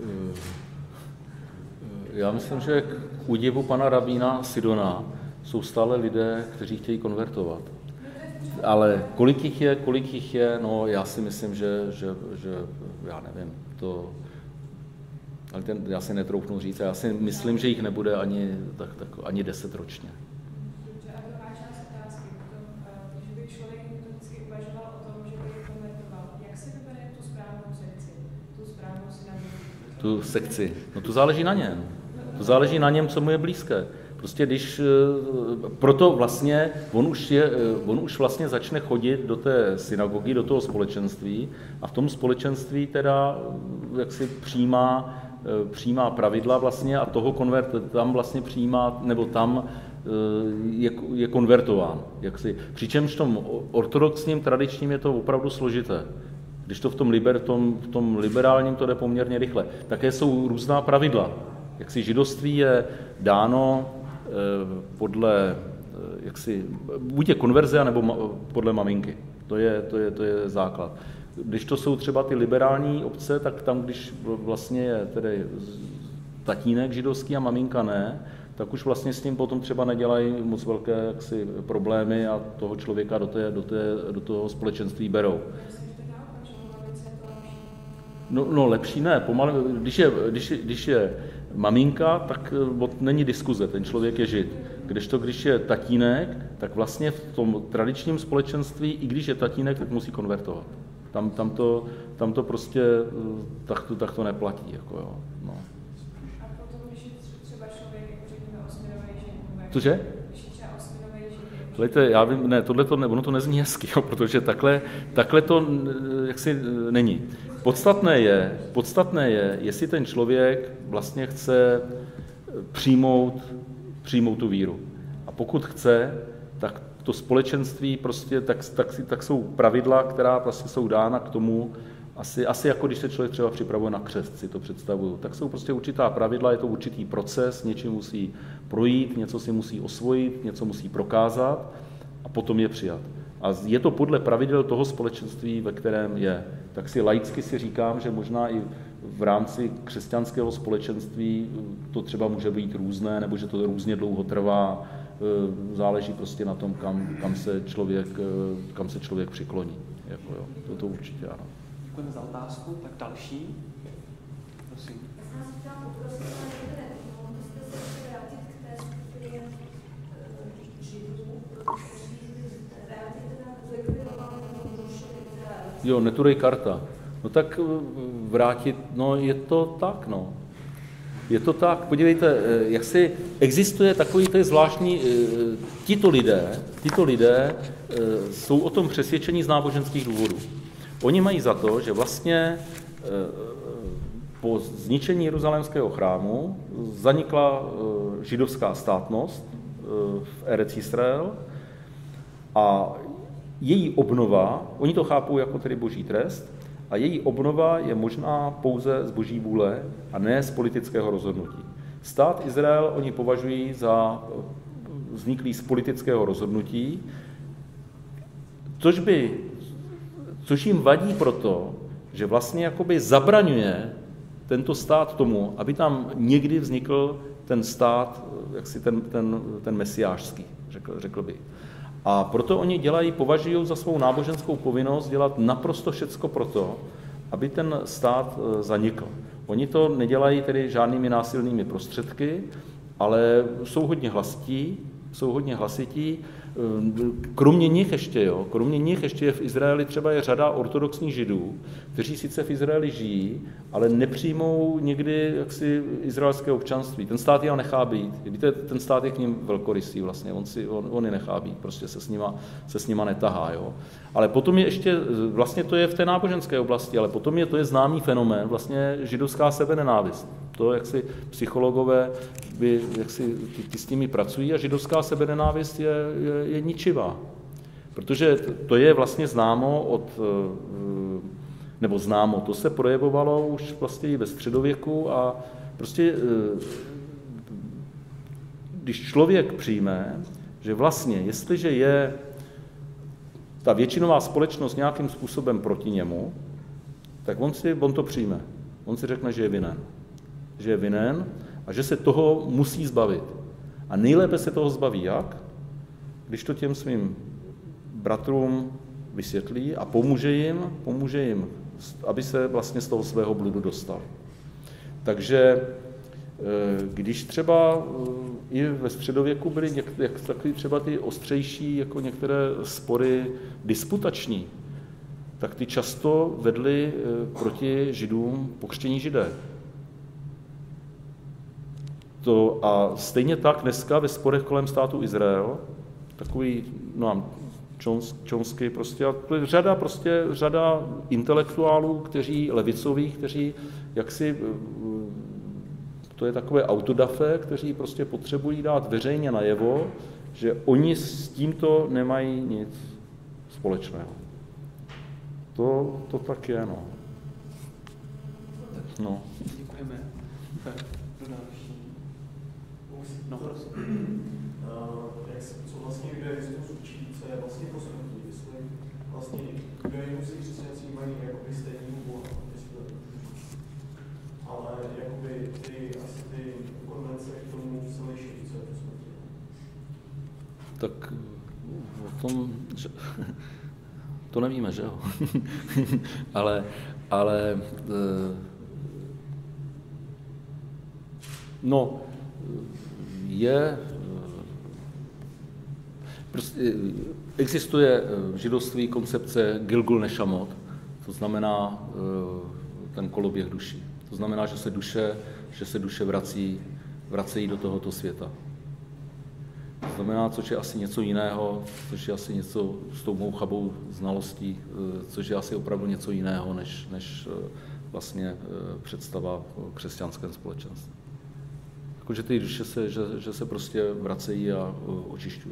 Já myslím, že k údivu pana rabína Sidona jsou stále lidé, kteří chtějí konvertovat. Ale kolik jich je, no já si myslím, že já nevím, to, ale já si netroufnu říct, já si myslím, že jich nebude ani 10 ročně. Dobře, a druhá část otázky, že by člověk vždycky uvažoval o tom, že by konvertoval. Jak si vybere tu správnou sekci, tu správnou synagogu? Tu sekci, no to záleží na něm. To záleží na něm, co mu je blízké. Prostě proto vlastně on už vlastně začne chodit do té synagogy, do toho společenství a v tom společenství teda jaksi přijímá pravidla vlastně a toho tam vlastně přijímá, nebo tam je konvertován. Přičemž v tom ortodoxním, tradičním je to opravdu složité. Když to v tom liberálním to jde poměrně rychle. Také jsou různá pravidla. Židovství je dáno podle, buď je konverze, nebo podle maminky. To je základ. Když to jsou třeba ty liberální obce, tak tam, když vlastně je tedy tatínek židovský a maminka ne, tak už vlastně s tím potom třeba nedělají moc velké problémy a toho člověka do toho společenství berou. No lepší ne, když je maminka, tak není diskuze, ten člověk je žid. Když je tatínek, tak vlastně v tom tradičním společenství, i když je tatínek, tak musí konvertovat. Tam to prostě tak to neplatí. Jo. No. A potom, když je třeba člověk, řekněme, osminovej žid? Cože? Když je třeba osminovej žid? Hlejte, já vím, ne, ono to nezní hezky, jo, protože takhle to jaksi není. Podstatné je, jestli ten člověk vlastně chce přijmout tu víru. A pokud chce, tak to společenství prostě, tak jsou pravidla, která prostě jsou dána k tomu, asi jako když se člověk třeba připravuje na křest, si to představuju, tak jsou prostě určitá pravidla, je to určitý proces, něčím musí projít, něco si musí osvojit, něco musí prokázat a potom je přijat. A je to podle pravidel toho společenství, ve kterém je. Tak si laicky říkám, že možná i v rámci křesťanského společenství to třeba může být různé, nebo že to různě dlouho trvá, záleží prostě na tom, kam se člověk přikloní. To určitě ano. Děkujeme za otázku, tak další. Prosím. Já jsem vás chtěla poprosit, ale mohli jste se vrátit k té skupině židů, kteří rádi teda zlikvidovali nebo zrušili Izrael. Jo, Neturei Karta. No tak vrátit, no je to tak, no. Je to tak, podívejte, jak si existuje takový, to je zvláštní, tito lidé jsou o tom přesvědčení z náboženských důvodů. Oni mají za to, že vlastně po zničení Jeruzalémského chrámu zanikla židovská státnost v Erec Israel a její obnova, oni to chápou jako tedy boží trest, a její obnova je možná pouze z boží vůle a ne z politického rozhodnutí. Stát Izrael oni považují za vzniklý z politického rozhodnutí, což jim vadí proto, že vlastně jakoby zabraňuje tento stát tomu, aby tam někdy vznikl ten stát, jaksi ten mesiášský, řekl bych. A proto oni považují za svou náboženskou povinnost dělat naprosto všecko proto, aby ten stát zanikl. Oni to nedělají tedy žádnými násilnými prostředky, ale jsou hodně hlasití. Kromě nich ještě je v Izraeli třeba je řada ortodoxních židů, kteří sice v Izraeli žijí, ale nepřijmou nikdy jaksi izraelské občanství. Ten stát je nechá být. Víte, ten stát je k ním velkorysý vlastně, on je nechá být, prostě se s nima netahá. Jo. Ale potom je ještě, vlastně to je v té náboženské oblasti, ale potom to je známý fenomén, vlastně židovská sebenenávist. To, jak si psychologové ty s nimi pracují a židovská sebenenávist je ničivá. Protože to je vlastně to se projevovalo už vlastně i ve středověku a prostě když člověk přijme, že vlastně jestliže je ta většinová společnost nějakým způsobem proti němu, tak on to přijme. On si řekne, že je vinen. Že je vinen a že se toho musí zbavit. A nejlépe se toho zbaví jak? Když to těm svým bratrům vysvětlí a pomůže jim, aby se vlastně z toho svého bludu dostal. Takže když třeba i ve středověku byly takový třeba ty ostřejší, jako některé spory disputační, tak ty často vedly proti Židům pokřtění Židé. A stejně tak dneska ve sporech kolem státu Izrael, takový, Chomsky prostě, a to je řada intelektuálů, levicových, kteří jaksi, to je takové autodafé, kteří prostě potřebují dát veřejně najevo, že oni s tímto nemají nic společného. To tak je, no. No. Děkujeme. Do další. No, co vlastně judaismus učí, co je vlastně posmrtí, jestli vlastně judaismus i křesťanství mají jakoby stejný Boha, ale jakoby ty konvence k tomu se liší, co je posmrtí. Tak o tom, že, to nevíme, že jo? ale no, prostě existuje v židovství koncepce Gilgul Neshamot, to znamená ten koloběh duší. To znamená, že se duše vracejí do tohoto světa. To znamená, což je asi něco jiného, což je asi něco s tou mou chabou znalostí, což je asi opravdu něco jiného, než vlastně představa o křesťanském společenství. Jakože ty duše že se prostě vracejí a očišťují.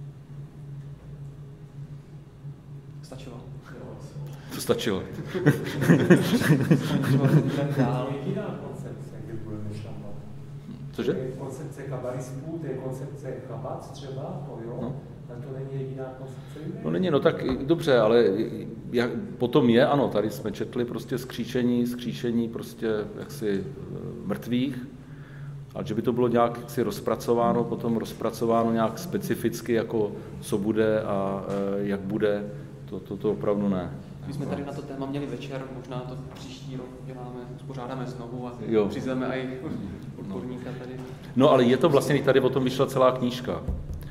Stačilo. To stačilo. Jediná koncepce, kde budeme šlapat. Cože? To je koncepce kabalistů, to je koncepce chabat třeba, to jo, no. Ale to není jediná koncepce. No není, no tak dobře, ale potom je, ano, tady jsme četli prostě skříšení prostě jaksi mrtvých, ale že by to bylo nějak jaksi rozpracováno, potom rozpracováno nějak specificky, jako co bude a jak bude, to opravdu ne. My jsme tady na to téma měli večer, možná to příští rok uspořádáme znovu a přizveme i odborníka tady. No ale je to vlastně, tady o tom vyšla celá knížka.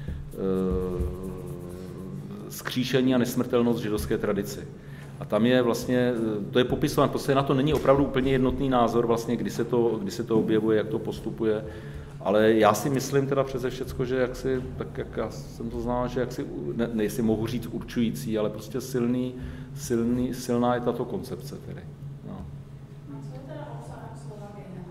Skříšení a nesmrtelnost v židovské tradici. A tam je vlastně, to je popisován, prostě na to není opravdu úplně jednotný názor, vlastně, kdy se to objevuje, jak to postupuje. Ale já si myslím teda přeze všecko, že jaksi, tak jak já jsem to znal, že jaksi, nejsi mohu říct určující, ale prostě silná je tato koncepce tedy. No. A co je teda obsah slova Gehenna?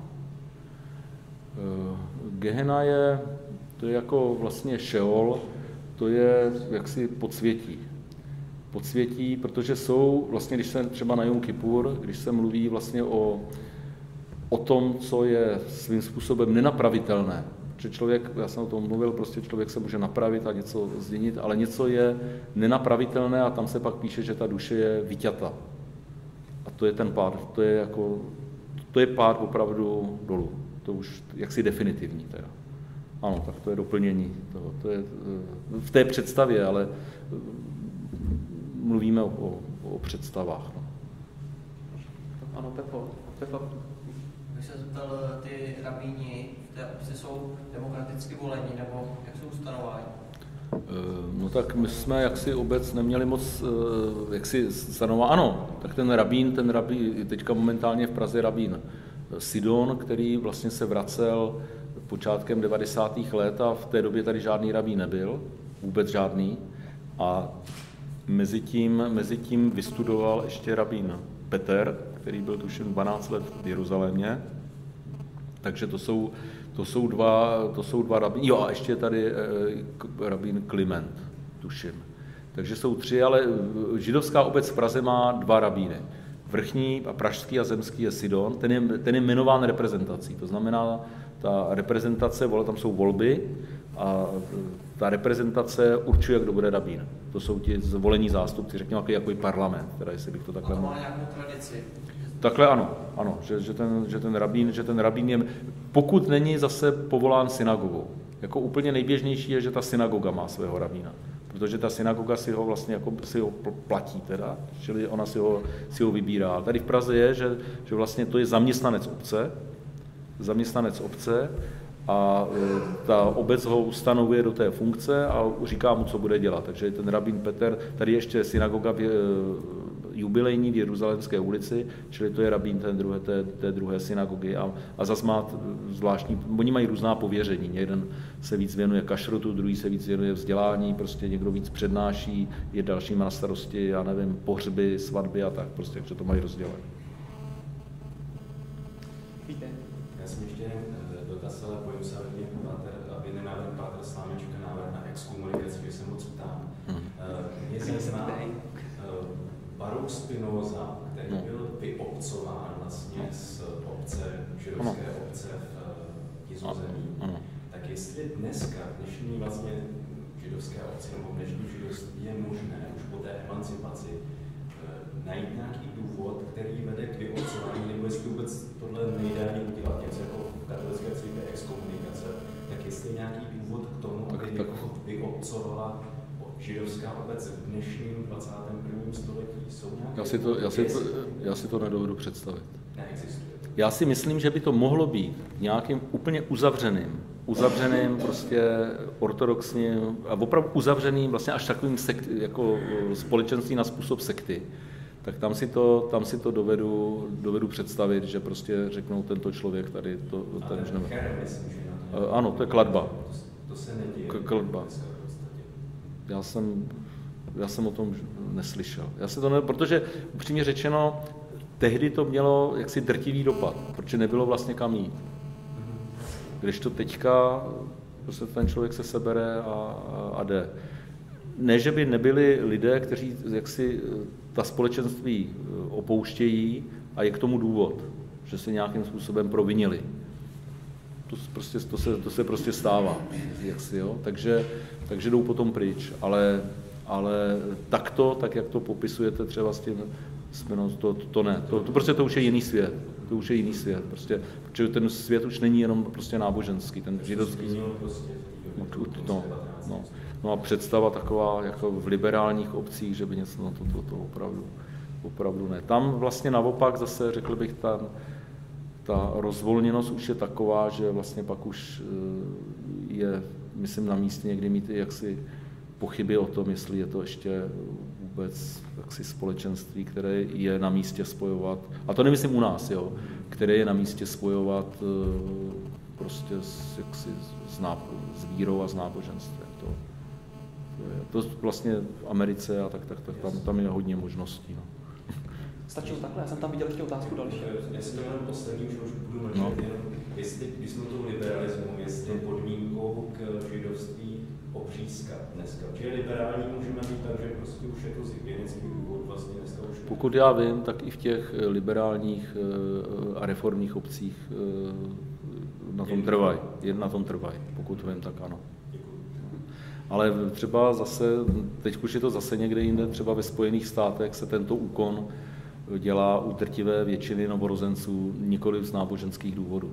Gehenna to je jako vlastně Šeol, to je jaksi podsvětí. Podsvětí, protože jsou vlastně, když se třeba na Jom Kippur, když se mluví vlastně o tom, co je svým způsobem nenapravitelné. Protože člověk, já jsem o tom mluvil, prostě člověk se může napravit a něco změnit, ale něco je nenapravitelné a tam se pak píše, že ta duše je vyťata. A to je ten pád, to je pád opravdu dolů. To už jaksi definitivní teda. Ano, tak to je doplnění toho. To je v té představě, ale mluvíme o představách. No. Ano, Pepo. Bych se zeptal, ty rabíni v té obci jsou demokraticky volení, nebo jak jsou stanováni? No tak my jsme jaksi obec neměli moc jaksi stanová. Ano, tak ten rabín, teďka momentálně v Praze rabín Sidon, který vlastně se vracel počátkem 90. let a v té době tady žádný rabín nebyl, vůbec žádný. A mezi tím vystudoval ještě rabín Peter, který byl tuším 12 let v Jeruzalémě. Takže to jsou dva rabíni. Jo, a ještě tady rabín Kliment, tuším. Takže jsou 3, ale židovská obec v Praze má 2 rabíny. Vrchní a pražský a zemský je Sidon, ten je jmenován reprezentací. To znamená, ta reprezentace, tam jsou volby a ta reprezentace určuje, kdo bude rabín. To jsou ti zvolení zástupci, řekněme jako parlament, teda jestli bych to takhle mohl. A to má nějakou tradici. Takhle ano, že ten rabín je, pokud není zase povolán synagogou. Jako úplně nejběžnější je, že ta synagoga má svého rabína, protože ta synagoga si ho vlastně jako si ho platí teda, čili ona si ho vybírá. A tady v Praze je, že vlastně to je zaměstnanec obce a ta obec ho ustanovuje do té funkce a říká mu, co bude dělat. Takže ten rabín Petr, tady ještě synagoga jubilejní v Jeruzalémské ulici, čili to je rabín té druhé synagogy a zas má zvláštní, oni mají různá pověření, jeden se víc věnuje kašrotu, druhý se víc věnuje vzdělání, prostě někdo víc přednáší, je dalším na starosti, já nevím, pohřby, svatby a tak, prostě, takže to mají rozdělené. Já jsem ještě dotaz, ale pojím se, aby nenávrh Pátra Slámečka návrh na exkomunikaci, že se moc ptám. Mě zajímá Baruch Spinoza, který byl vyobcován vlastně z obce, židovské obce v Nizozemí, tak jestli dneska, dnešní vlastně židovské obce nebo dnešní židovství je možné už po té emancipaci najít nějaký důvod, který vede k vyobcování, nebo jestli vůbec tohle nejde ani udělat něco jako v katolické církvi exkomunikace, tak jestli nějaký důvod k tomu, aby vyobcovala židovská obec v dnešním 21. století, jsou nějaké... Já si to nedovedu představit. Neexistuje. Já si myslím, že by to mohlo být nějakým úplně uzavřeným prostě ortodoxním a opravdu uzavřeným vlastně až takovým jako společenství na způsob sekty. Tak tam si to dovedu představit, že prostě řeknou tento člověk tady to už nemá. Ano, to je klatba. To se neděje. Klatba. Já jsem o tom neslyšel. Protože upřímně řečeno, tehdy to mělo jaksi drtivý dopad, protože nebylo vlastně kam jít. Když to teďka, prostě ten člověk se sebere a jde. Ne, že by nebyli lidé, kteří jaksi ta společenství opouštějí a je k tomu důvod, že se nějakým způsobem provinili. To se prostě stává. Jaksi, jo? Takže jdou potom pryč. Ale tak jak to popisujete třeba s tím to ne. To už je jiný svět. To už je jiný svět. Prostě, protože ten svět už není jenom prostě náboženský, ten židovský. No a představa taková, jako v liberálních obcích, že by něco na to opravdu ne. Tam vlastně naopak zase, řekl bych, ta rozvolněnost už je taková, že vlastně pak už je, myslím, na místě někdy mít jaksi pochyby o tom, jestli je to ještě vůbec jaksi společenství, které je na místě spojovat, a to nemyslím u nás, jo, které je na místě spojovat prostě s vírou a s náboženstvím. To vlastně v Americe a tak tam je hodně možností. No. Stačilo takhle, já jsem tam viděl ještě otázku další. Jestli to jenom poslední, už budu mlčet, jestli, když jsme tu liberalismu, jestli podmínkou k židovství obřízka dneska. Protože liberální můžeme být tak, že prostě už je to z hygienických důvodů vlastně dneska už... Pokud já vím, tak i v těch liberálních a reformních obcích na tom trvají. Pokud vím, tak ano. Ale třeba zase, teď už je to zase někde jinde, třeba ve Spojených státech se tento úkon dělá u drtivé většiny novorozenců nikoli z náboženských důvodů.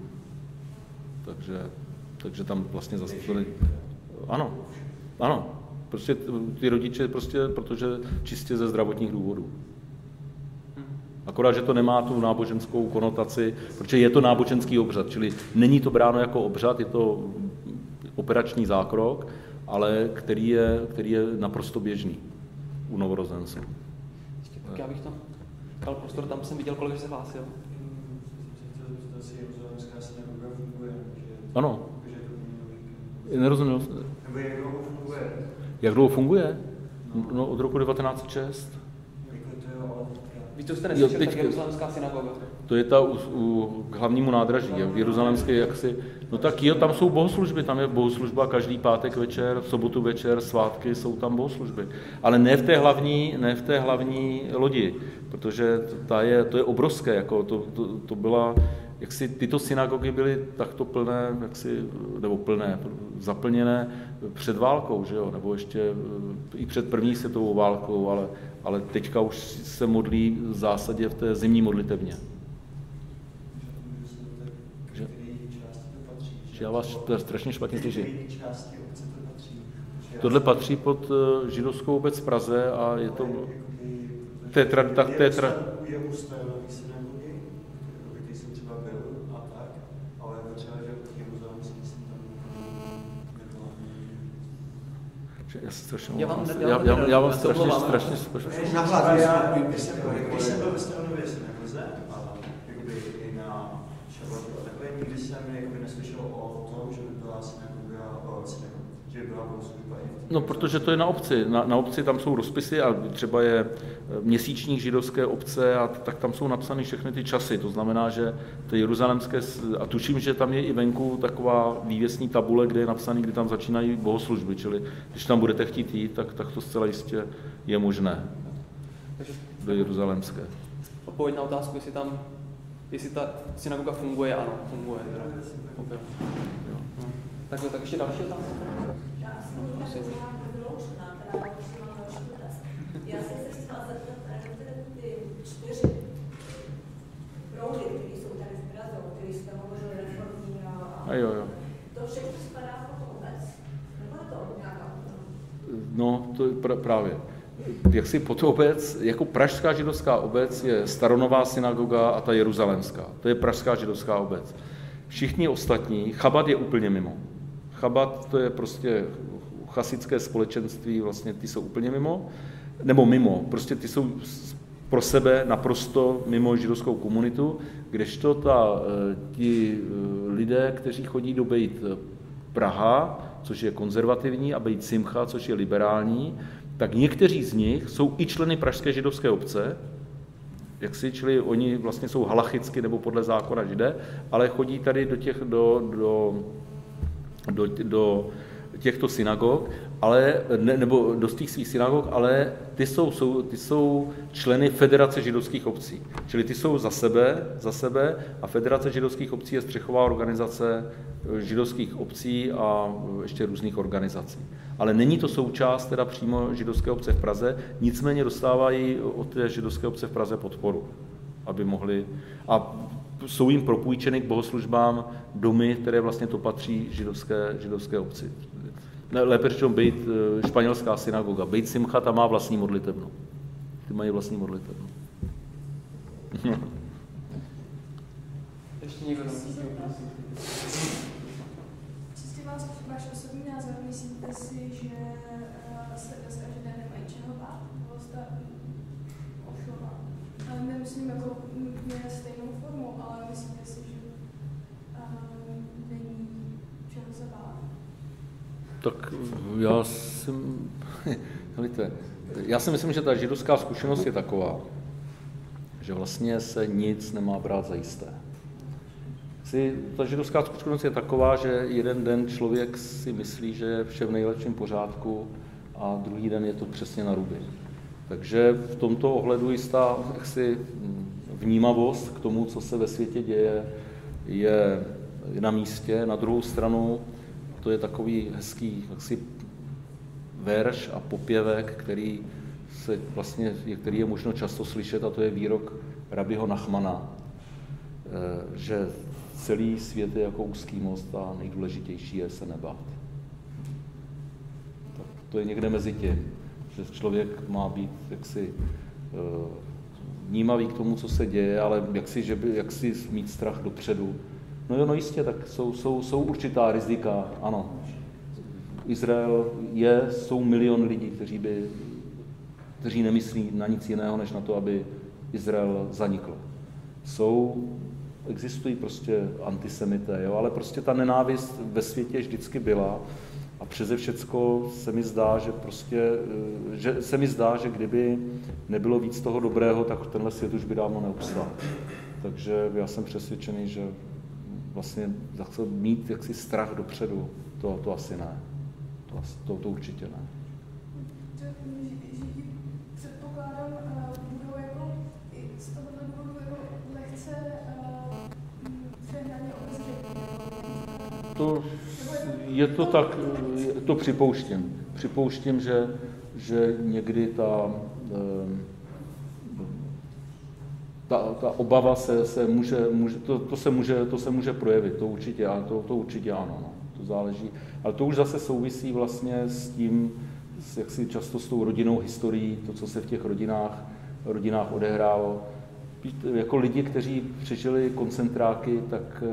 Takže tam vlastně zase to Ano. Prostě ty rodiče protože čistě ze zdravotních důvodů. Akorát, že to nemá tu náboženskou konotaci, protože je to náboženský obřad, čili není to bráno jako obřad, je to operační zákrok, ale který je naprosto běžný u novorozenců. Tak já bych tam dal prostor, tam jsem viděl, kolik se hlásil. Ano. Nerozuměl. Jak dlouho funguje? No, od roku 1906. Víš, co jste neslyšeli, tak Jeruzalémská synagoga. To je ta u hlavnímu nádraží, v Jeruzalémské jaksi. No tak jo, tam jsou bohoslužby, tam je bohoslužba každý pátek večer, v sobotu večer, svátky, jsou tam bohoslužby. Ale ne v té hlavní lodi, protože to je obrovské, jako to byla jaksi tyto synagogy byly takto plné, nebo plné, zaplněné před válkou, že jo? Nebo ještě i před první světovou válkou, ale teďka už se modlí v zásadě v té zimní modlitevně. Že já vás to strašně špatně slyším. Tohle patří pod židovskou obec v Praze a je to... Já vám strašně Když jsem byl ve Staronově synagoze, jakoby i na šabatu a takhle, nikdy jsem neslyšel o tom, že by byla synagoga, že by byla bohoslužba. No, protože to je na obci. Na obci tam jsou rozpisy a třeba je měsíčník židovské obce a tak tam jsou napsány všechny ty časy. To znamená, že ty jeruzalémské, a tuším, že tam je i venku taková vývěsní tabule, kde je napsaný, kdy tam začínají bohoslužby, čili když tam budete chtít jít, tak to zcela jistě je možné. Do jeruzalémské. Odpověď na otázku, jestli ta synagoga funguje, ano, funguje. Okay. Tak ještě další otázka. Já jsem se chtěla zeptat ty 4 proudy, které jsou tady v Praze, o kterých jste hovořili, reformní a jo. To všechno spadá pod obec? Nebo je to nějaká? No, to je právě. Jak si pod obec, jako pražská židovská obec je Staronová synagoga a ta jeruzalémská. To je pražská židovská obec. Všichni ostatní, Chabad je úplně mimo. Chabad to je prostě chasické společenství, vlastně ty jsou úplně mimo, nebo mimo, prostě ty jsou pro sebe naprosto mimo židovskou komunitu, kdežto ti lidé, kteří chodí do Bejt Praha, což je konzervativní, a Bejt Simcha, což je liberální, tak někteří z nich jsou i členy pražské židovské obce, čili oni vlastně jsou halachicky nebo podle zákona židé, ale chodí tady do těchto synagog, nebo do těch svých synagog, ale ty jsou členy Federace židovských obcí. Čili ty jsou za sebe a Federace židovských obcí je střechová organizace židovských obcí a ještě různých organizací. Ale není to součást teda přímo židovské obce v Praze, nicméně dostávají od té židovské obce v Praze podporu, aby mohli... A jsou jim propůjčeny k bohoslužbám domy, které vlastně to patří židovské obci. Lépe řečeno Bejt španělská synagoga. Bejt Simcha tam má vlastní modlitebnu. Ty mají vlastní modlitebnu. Ještě někdo? Čistě váš osobní názor, myslíte si, že se dneska židé nemají čeho bát? Ale nemyslím jako nutně stejnou formu, ale myslíte si, že není čeho se bát? Tak já si myslím, že ta židovská zkušenost je taková, že vlastně se nic nemá brát za jisté. Ta židovská zkušenost je taková, že jeden den člověk si myslí, že je vše v nejlepším pořádku a druhý den je to přesně na ruby. Takže v tomto ohledu jistá vnímavost k tomu, co se ve světě děje, je na místě. Na druhou stranu to je takový hezký verš a popěvek, který je možno často slyšet, a to je výrok rabiho Nachmana, že celý svět je jako úzký most a nejdůležitější je se nebát. Tak to je někde mezi tím, že člověk má být vnímavý k tomu, co se děje, ale jaksi mít strach dopředu. No jistě, tak jsou určitá rizika, ano. Izrael jsou milion lidí, kteří nemyslí na nic jiného, než na to, aby Izrael zanikl. Existují prostě antisemité, jo, ale prostě ta nenávist ve světě vždycky byla a přeze všecko se mi zdá, že kdyby nebylo víc toho dobrého, tak tenhle svět už by dávno neobstál. Takže já jsem přesvědčený, že vlastně chci mít jaksi strach dopředu, to asi ne. To určitě ne. Židi, předpokládám, budou jako i z tohohle důvodu jako lehce Je to tak, to připouštím. Připouštím, že někdy ta obava se může projevit, to určitě ano, no. To záleží. Ale to už zase souvisí vlastně s tím, jak si často s tou rodinnou historií, to, co se v těch rodinách odehrálo. Jako lidi, kteří přežili koncentráky, tak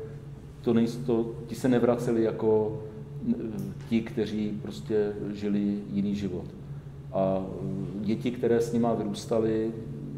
ti se nevraceli jako ti, kteří prostě žili jiný život. A děti, které s nima vyrůstaly,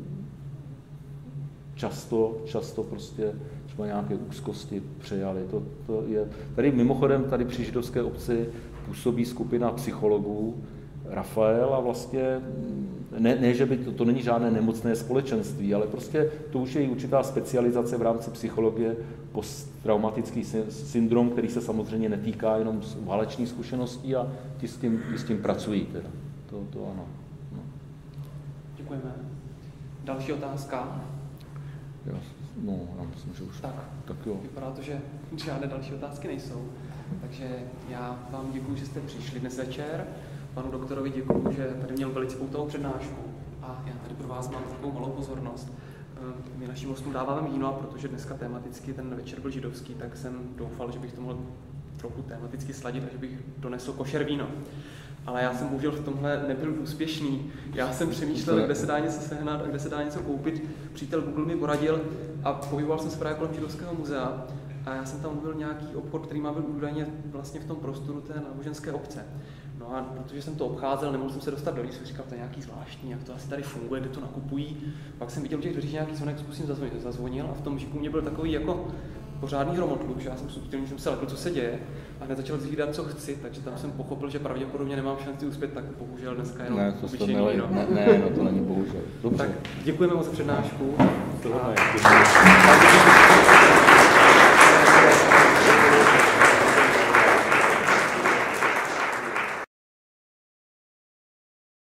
často prostě třeba nějaké úzkosti přejali. To je. Tady mimochodem, tady při židovské obci působí skupina psychologů, Rafael, a vlastně ne že by to není žádné nemocné společenství, ale prostě to už je určitá specializace v rámci psychologie, posttraumatický syndrom, který se samozřejmě netýká jenom válečných zkušeností, a ti s tím pracují teda. To ano. No. Děkujeme. Další otázka? Já myslím, že už tak jo. Vypadá to, že žádné další otázky nejsou. Takže já vám děkuji, že jste přišli dnes večer. Panu doktorovi děkuji, že tady měl velice poutavou přednášku. A já tady pro vás mám takovou malou pozornost. My našim hostům dáváme víno, a protože dneska tematicky ten večer byl židovský, tak jsem doufal, že bych to mohl trochu tematicky sladit a že bych donesl košer víno. Ale já jsem bohužel v tomhle nebyl úspěšný. Já jsem přemýšlel, kde se dá něco sehnat a kde se dá něco koupit. Přítel Google mi poradil a pohyboval jsem se právě kolem židovského muzea. A já jsem tam byl nějaký obchod, který má byl údajně vlastně v tom prostoru té náboženské obce. No a protože jsem to obcházel, nemohl jsem se dostat do jsem říkal, to je nějaký zvláštní, jak to asi tady funguje, kde to nakupují. Pak jsem viděl těch dveří nějaký zvonek, zkusím zazvonil, a v tom žiku mě byl takový jako pořádný hromotluk, že já jsem subtilní, jsem se lekl, co se děje, a hned začal zvídat, co chci, takže tam jsem pochopil, že pravděpodobně nemám šanci uspět, tak bohužel dneska jenom obyčejný víno. Ne, to není bohužel. Dobře. Tak děkujeme moc za přednášku. Děkujeme.